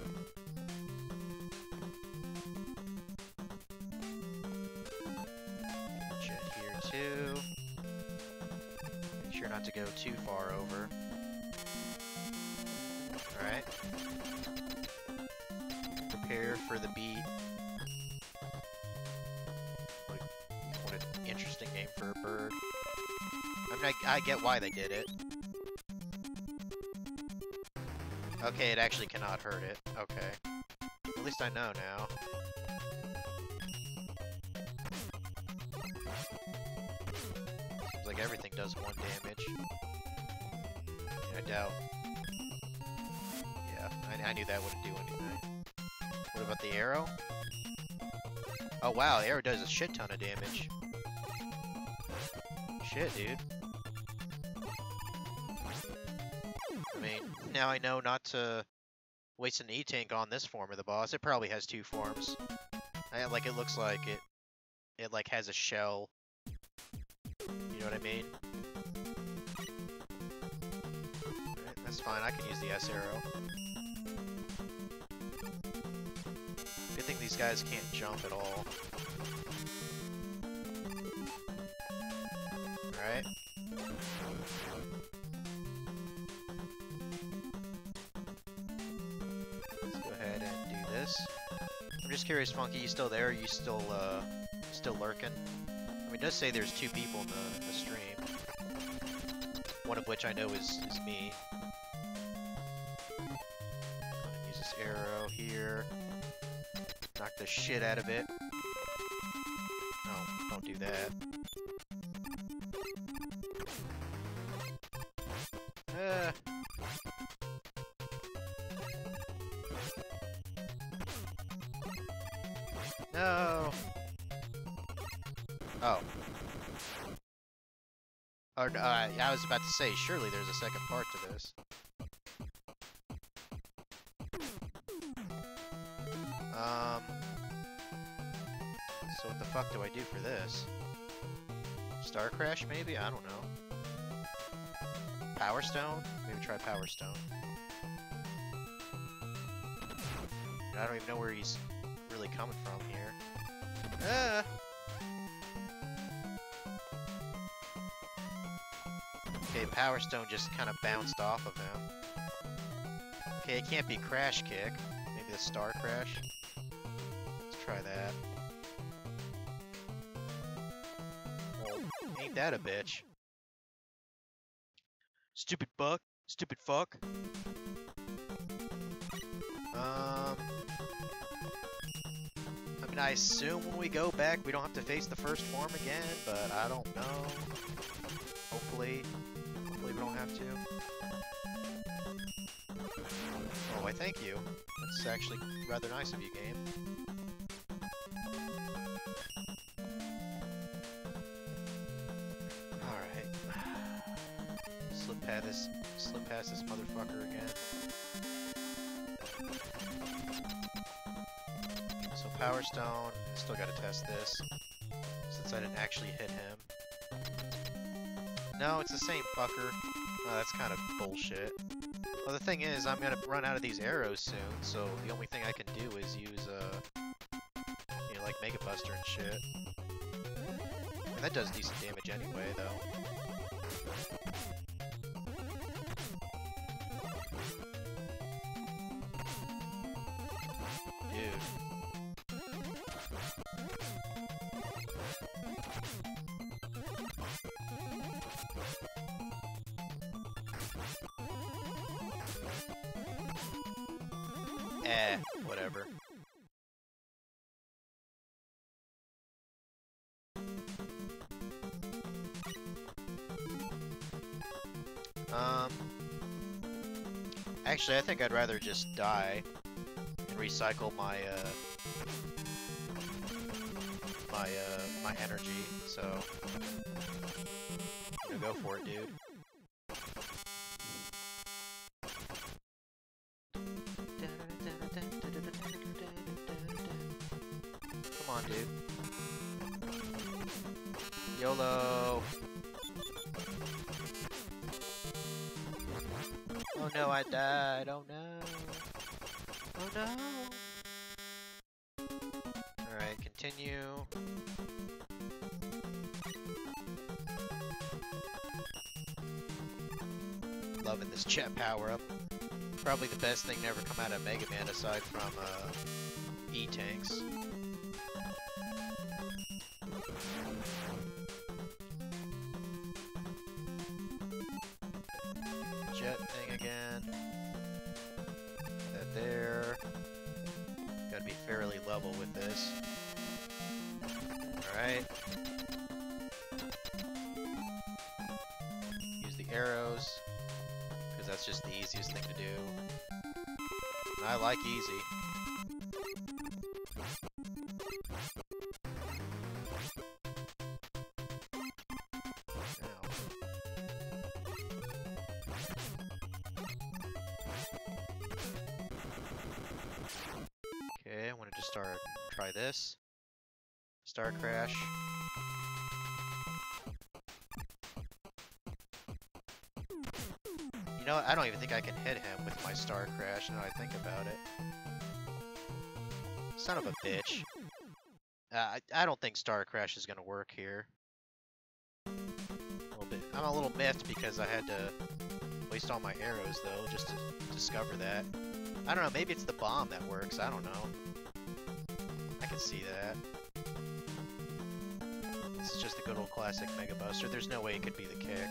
Jet here too. Make sure not to go too far over. Alright. Prepare for the beat. What, a, what an interesting name for a bird. I mean, I, I get why they did it. Okay, it actually cannot hurt it. Okay. At least I know now. Seems like everything does one damage. Yeah, I doubt. Yeah, I, I knew that wouldn't do anything. What about the arrow? Oh wow, the arrow does a shit ton of damage. Shit, dude. I mean, now I know not to waste an E-Tank on this form of the boss. It probably has two forms. I, like, it looks like it, it like has a shell. You know what I mean? Alright, that's fine. I can use the S arrow. Good thing these guys can't jump at all. Alright. Let's go ahead and do this. I'm just curious, Funky, you still there? Are you still, uh, still lurking? I mean, it does say there's two people in the, the stream. One of which I know is, is me. I'm gonna use this arrow here. Knock the shit out of it. No, don't do that. Uh. No. Oh. Or, uh, I was about to say, surely there's a second part to this. Um. So what the fuck do I do for this? Star Crash, maybe? I don't know. Power Stone? Maybe try Power Stone. I don't even know where he's really coming from here. Ah! Okay, Power Stone just kind of bounced off of him. Okay, it can't be Crash Kick. Maybe the Star Crash. Let's try that. Well, ain't that a bitch? Stupid buck. Stupid fuck. Um... I mean, I assume when we go back we don't have to face the first form again, but I don't know. Hopefully. Hopefully we don't have to. Oh, I thank you. That's actually rather nice of you, game. Slip past this, slip past this motherfucker again. So Power Stone, still gotta test this, since I didn't actually hit him. No, it's the same fucker. Oh, that's kind of bullshit. Well, the thing is, I'm gonna run out of these arrows soon, so the only thing I can do is use, uh, you know, like Mega Buster and shit. And that does decent damage anyway, though. Eh, whatever. Um, actually, I think I'd rather just die and recycle my, uh, my, uh, my energy, so, you know, go for it, dude. on, dude. YOLO. Oh no, I died. Oh no. Oh no. Alright, continue. Loving this jet power-up. Probably the best thing to ever come out of Mega Man aside from uh, E-Tanks. Jet thing again. That there. Gotta be fairly level with this. Alright. Use the arrows. That's just the easiest thing to do. And I like easy. Ow. Okay, I wanted to start, try this. Star Crash. You know what? I don't even think I can hit him with my Star Crash now I think about it. Son of a bitch. Uh, I, I don't think Star Crash is gonna work here. A little bit. I'm a little miffed because I had to waste all my arrows though, just to discover that. I don't know, maybe it's the bomb that works, I don't know. I can see that. This is just the good old classic Mega Buster. There's no way it could be the kick.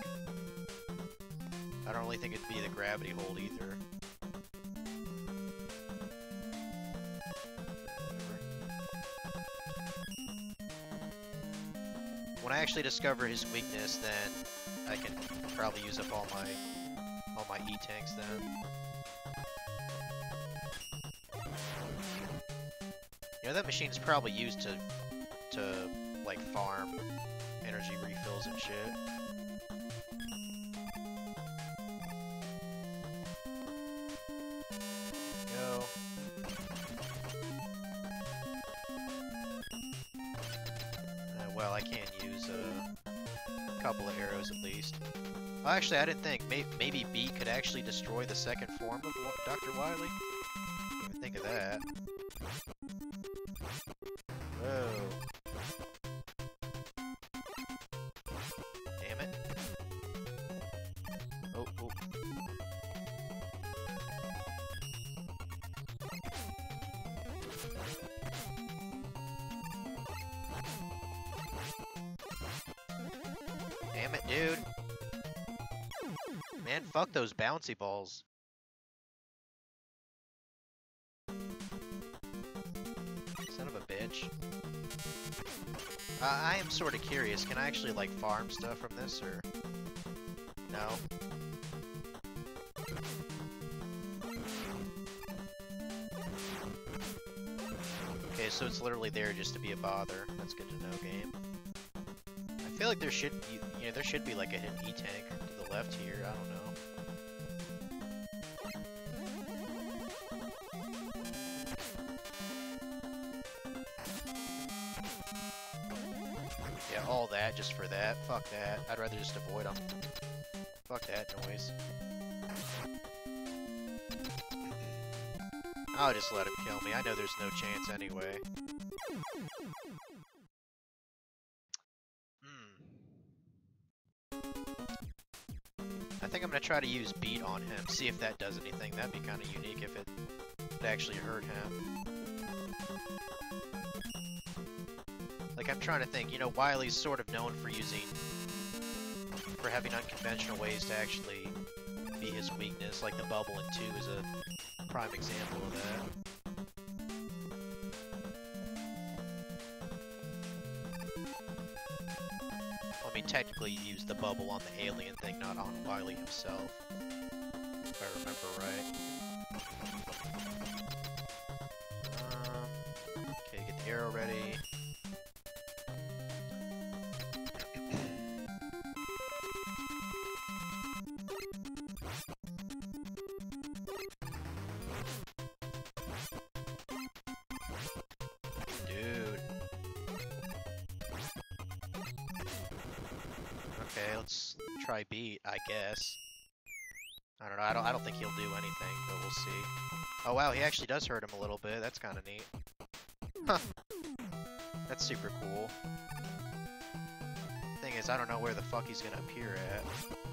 I don't really think it'd be the gravity hold either. When I actually discover his weakness, then I can probably use up all my all my E-Tanks then. You know, that machine's probably used to to like farm energy refills and shit. Well, I can use a couple of arrows at least. Well, actually, I didn't think. Maybe, maybe B could actually destroy the second form of Doctor Wily? Didn't even think of that. Whoa. Damn it. Oh, oh. Damn it, dude. Man, fuck those bouncy balls. Son of a bitch. Uh, I am sort of curious. Can I actually, like, farm stuff from this, or... No? Okay, so it's literally there just to be a bother. That's good to know, game. I feel like there should be, you know, there should be like a hidden E-Tank to the left here, I don't know. Yeah, all that just for that. Fuck that. I'd rather just avoid them. Fuck that noise. I'll just let him kill me. I know there's no chance anyway. I think I'm gonna try to use Beat on him, see if that does anything. That'd be kind of unique if it would actually hurt him. Like, I'm trying to think, you know, Wily's sort of known for using, for having unconventional ways to actually be his weakness, like the bubble in two is a prime example of that. I mean, technically you use the bubble on the alien thing, not on Wily himself, if I remember right. Um, okay, get the arrow ready. Dude. try beat, I guess. I don't know. I don't. I don't think he'll do anything, but we'll see. Oh wow, he actually does hurt him a little bit. That's kind of neat. Huh. That's super cool. Thing is, I don't know where the fuck he's gonna appear at.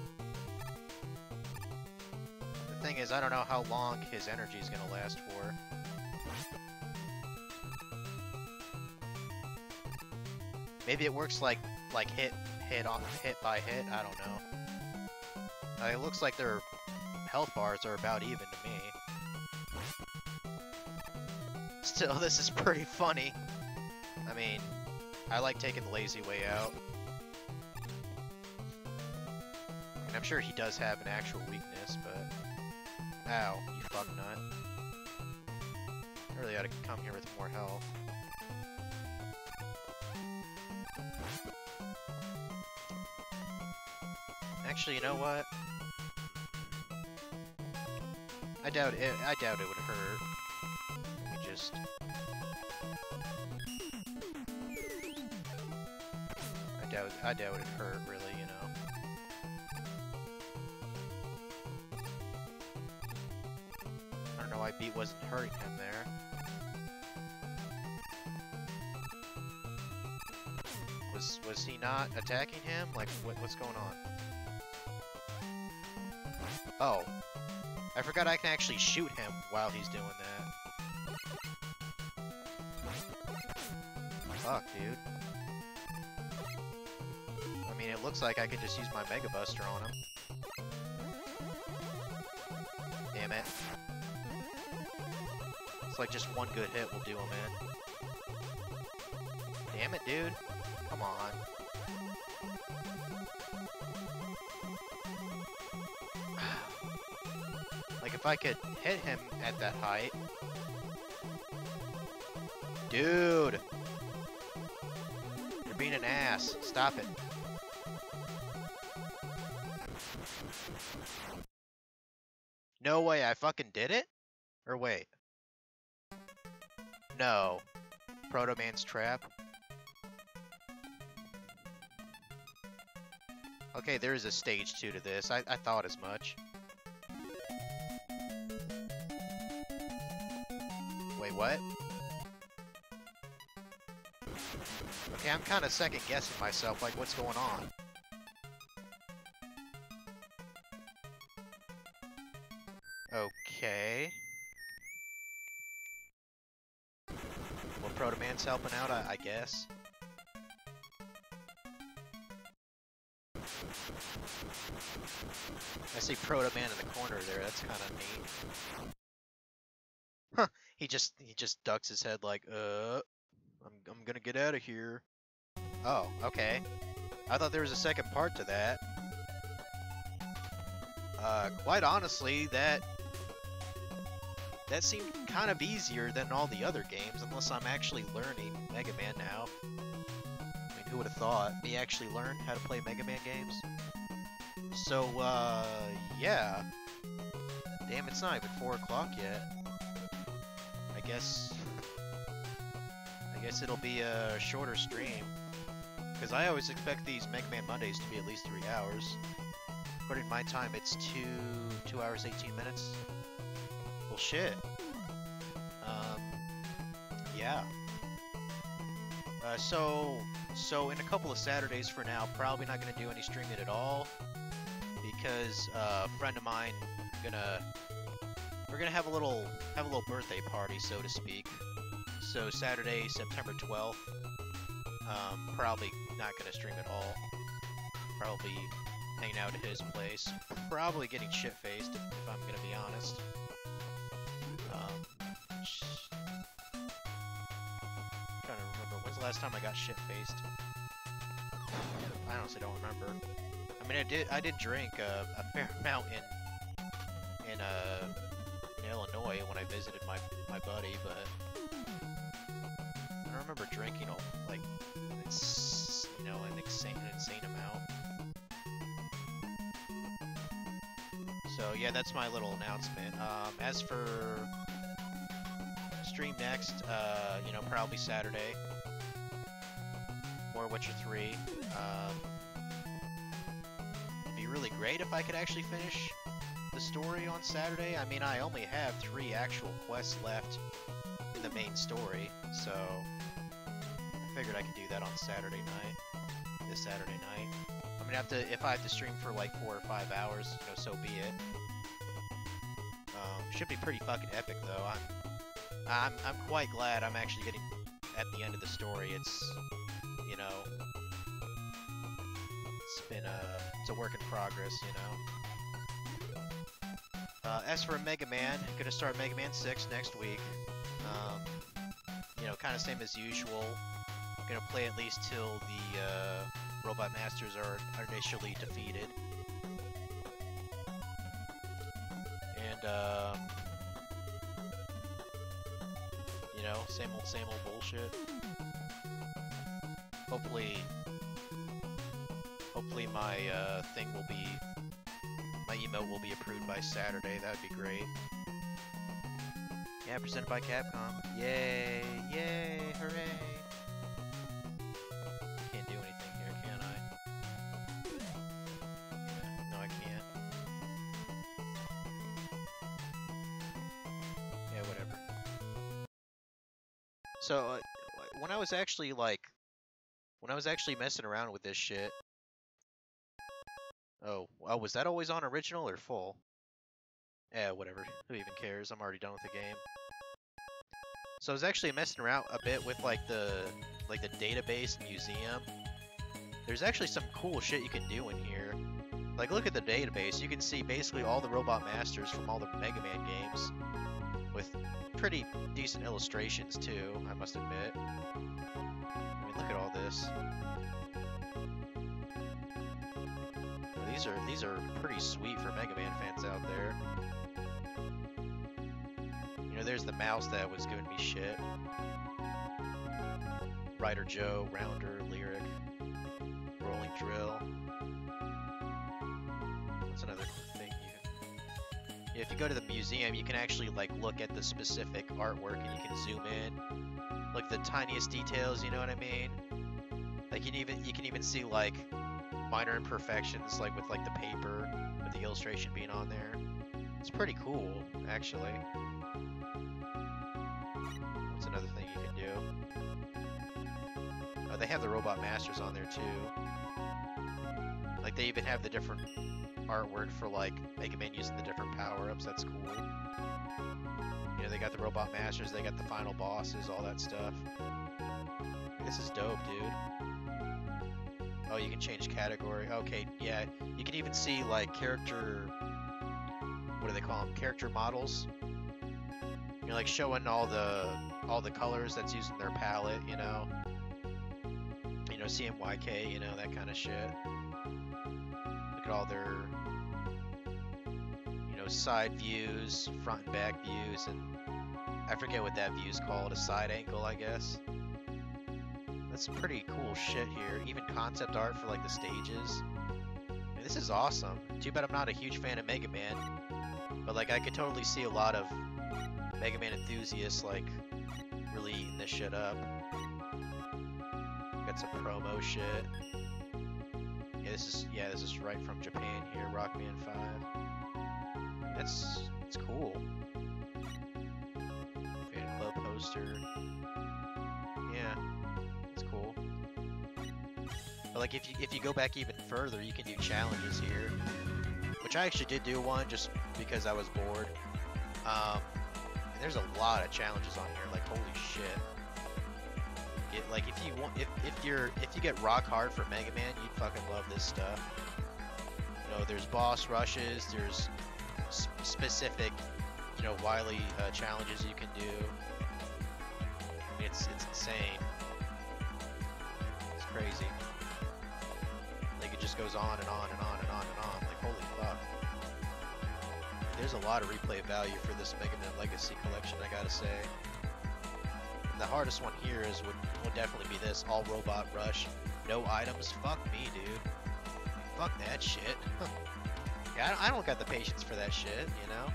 The thing is, I don't know how long his energy is gonna last for. Maybe it works like like hit hit on hit by hit. I don't know. Uh, it looks like their health bars are about even to me. Still, this is pretty funny. I mean, I like taking the lazy way out. And I'm sure he does have an actual weakness, but... Ow, you fuck nut. I really ought to come here with more health. Actually, you know what? I doubt it. I doubt it would hurt. Let me just. I doubt. I doubt it'd hurt. Really, you know. I don't know why Beat wasn't hurting him there. Was was he not attacking him? Like, what what's going on? Oh. I forgot I can actually shoot him while he's doing that. Fuck, dude. I mean, it looks like I could just use my Mega Buster on him. Damn it. It's like just one good hit will do him in. Damn it, dude. Come on. Like, if I could hit him at that height... Dude! You're being an ass. Stop it. No way, I fucking did it? Or wait. No. Proto Man's trap. Okay, there is a stage two to this. I, I thought as much. Wait, what? Okay, I'm kind of second guessing myself, like, what's going on? Okay. Well, Proto Man's helping out, I, I guess. I see Proto Man in the corner there, that's kind of neat. Huh, he just, he just ducks his head like, uh, I'm, I'm gonna get out of here. Oh, okay. I thought there was a second part to that. Uh, quite honestly, that, that seemed kind of easier than all the other games, unless I'm actually learning Mega Man now. I mean, who would have thought? Me actually learn how to play Mega Man games? So, uh, yeah. Damn, it's not even four o'clock yet. I guess... I guess it'll be a shorter stream. Because I always expect these Mega Man Mondays to be at least three hours. According to my time, it's two, two hours, eighteen minutes. Well, shit. Um, yeah. Uh, so, so in a couple of Saturdays for now, probably not going to do any streaming at all. Because uh, a friend of mine, gonna, we're gonna have a little, have a little birthday party, so to speak. So Saturday, September twelfth, um, probably not gonna stream at all. Probably hanging out at his place. Probably getting shit-faced, if, if I'm gonna be honest. Um, trying to remember, when's the last time I got shit-faced? I honestly don't remember. I mean, I did, I did drink uh, a fair amount in, in, uh, in Illinois when I visited my, my buddy, but I don't remember drinking, like, it's, you know, an insane, an insane amount. So, yeah, that's my little announcement. Um, as for stream next, uh, you know, probably Saturday. More Witcher three. Um, really great if I could actually finish the story on Saturday. I mean, I only have three actual quests left in the main story, so I figured I could do that on Saturday night. This Saturday night. I'm gonna have to, if I have to stream for like four or five hours, you know, so be it. Um, should be pretty fucking epic though. I'm, I'm, I'm quite glad I'm actually getting at the end of the story. It's, you know, it's been a, it's a work in progress, you know. Uh, as for Mega Man, gonna start Mega Man six next week. Um, you know, kind of same as usual. Gonna play at least till the uh, Robot Masters are initially defeated. And, um, you know, same old, same old bullshit. Hopefully, hopefully my uh, thing will be, my emote will be approved by Saturday. That would be great. Yeah, presented by Capcom. Yay! Yay! Hooray! Can't do anything here, can I? Yeah, no, I can't. Yeah, whatever. So, uh, when I was actually, like, when I was actually messing around with this shit... Oh, oh, was that always on original or full? Yeah, whatever. Who even cares? I'm already done with the game. So I was actually messing around a bit with like the like the database museum. There's actually some cool shit you can do in here. Like, look at the database. You can see basically all the Robot Masters from all the Mega Man games, with pretty decent illustrations too, I must admit. I mean, look at all this. These are these are pretty sweet for Mega Man fans out there. You know, there's the mouse that was giving me shit. Ryder Joe, Rounder, Lyric, Rolling Drill. What's another thing you can... Yeah, if you go to the museum, you can actually like look at the specific artwork and you can zoom in. Look, the tiniest details, you know what I mean? Like, you can even you can even see like minor imperfections, like with like the paper, with the illustration being on there. It's pretty cool, actually. What's another thing you can do? Oh, they have the Robot Masters on there too. Like, they even have the different artwork for like Mega Man using the different power-ups. That's cool. You know, they got the Robot Masters, they got the final bosses, all that stuff. This is dope, dude. Oh, you can change category. Okay, yeah. You can even see, like, character... What do they call them? Character models. You're, like, showing all the all the colors that's used in their palette, you know? You know, C M Y K, you know, that kind of shit. Look at all their... You know, side views, front and back views, and... I forget what that view's called. A side angle, I guess. That's some pretty cool shit here. Even concept art for like the stages. I mean, this is awesome. Too bad I'm not a huge fan of Mega Man, but like I could totally see a lot of Mega Man enthusiasts like really eating this shit up. Got some promo shit. Yeah, this is yeah, this is right from Japan here. Rockman five. That's it's cool. Fan club poster. Yeah. Cool. But like if you if you go back even further, you can do challenges here, which I actually did do one just because I was bored. Um, and there's a lot of challenges on here. Like, holy shit! It, like if you want if if you're if you get rock hard for Mega Man, you'd fucking love this stuff. You know, there's boss rushes. There's sp specific, you know, Wily uh, challenges you can do. It's it's insane. Crazy. Like, it just goes on and on and on and on and on. Like, holy fuck. There's a lot of replay value for this Mega Man Legacy collection, I gotta say. And the hardest one here is would would definitely be this all robot rush, no items. Fuck me, dude. Fuck that shit. Yeah, I don't got the patience for that shit, you know.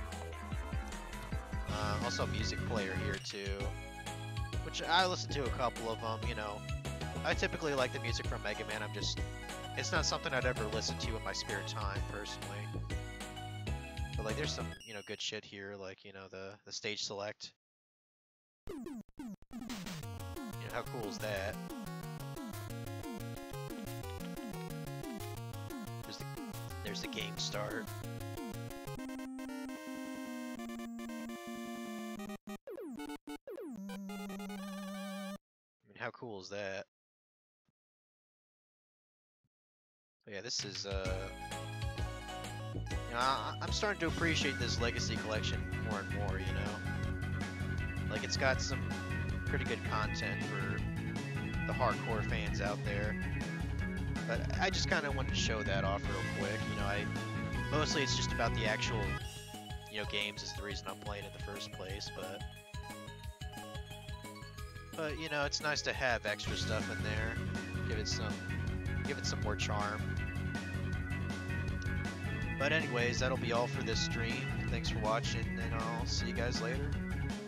Uh, also, music player here too, which I listened to a couple of them, you know. I typically like the music from Mega Man. I'm just, it's not something I'd ever listen to in my spare time, personally. But like, there's some, you know, good shit here, like, you know, the the stage select. You know, how cool is that? There's the, there's the game start. I mean, how cool is that? But yeah, this is, uh... You know, I, I'm starting to appreciate this Legacy Collection more and more, you know? Like, it's got some pretty good content for the hardcore fans out there. But I just kind of wanted to show that off real quick, you know, I... Mostly it's just about the actual, you know, games is the reason I'm playing in the first place, but... But, you know, it's nice to have extra stuff in there. Give it some... Give it some more charm. But anyways, that'll be all for this stream. Thanks for watching, and I'll see you guys later.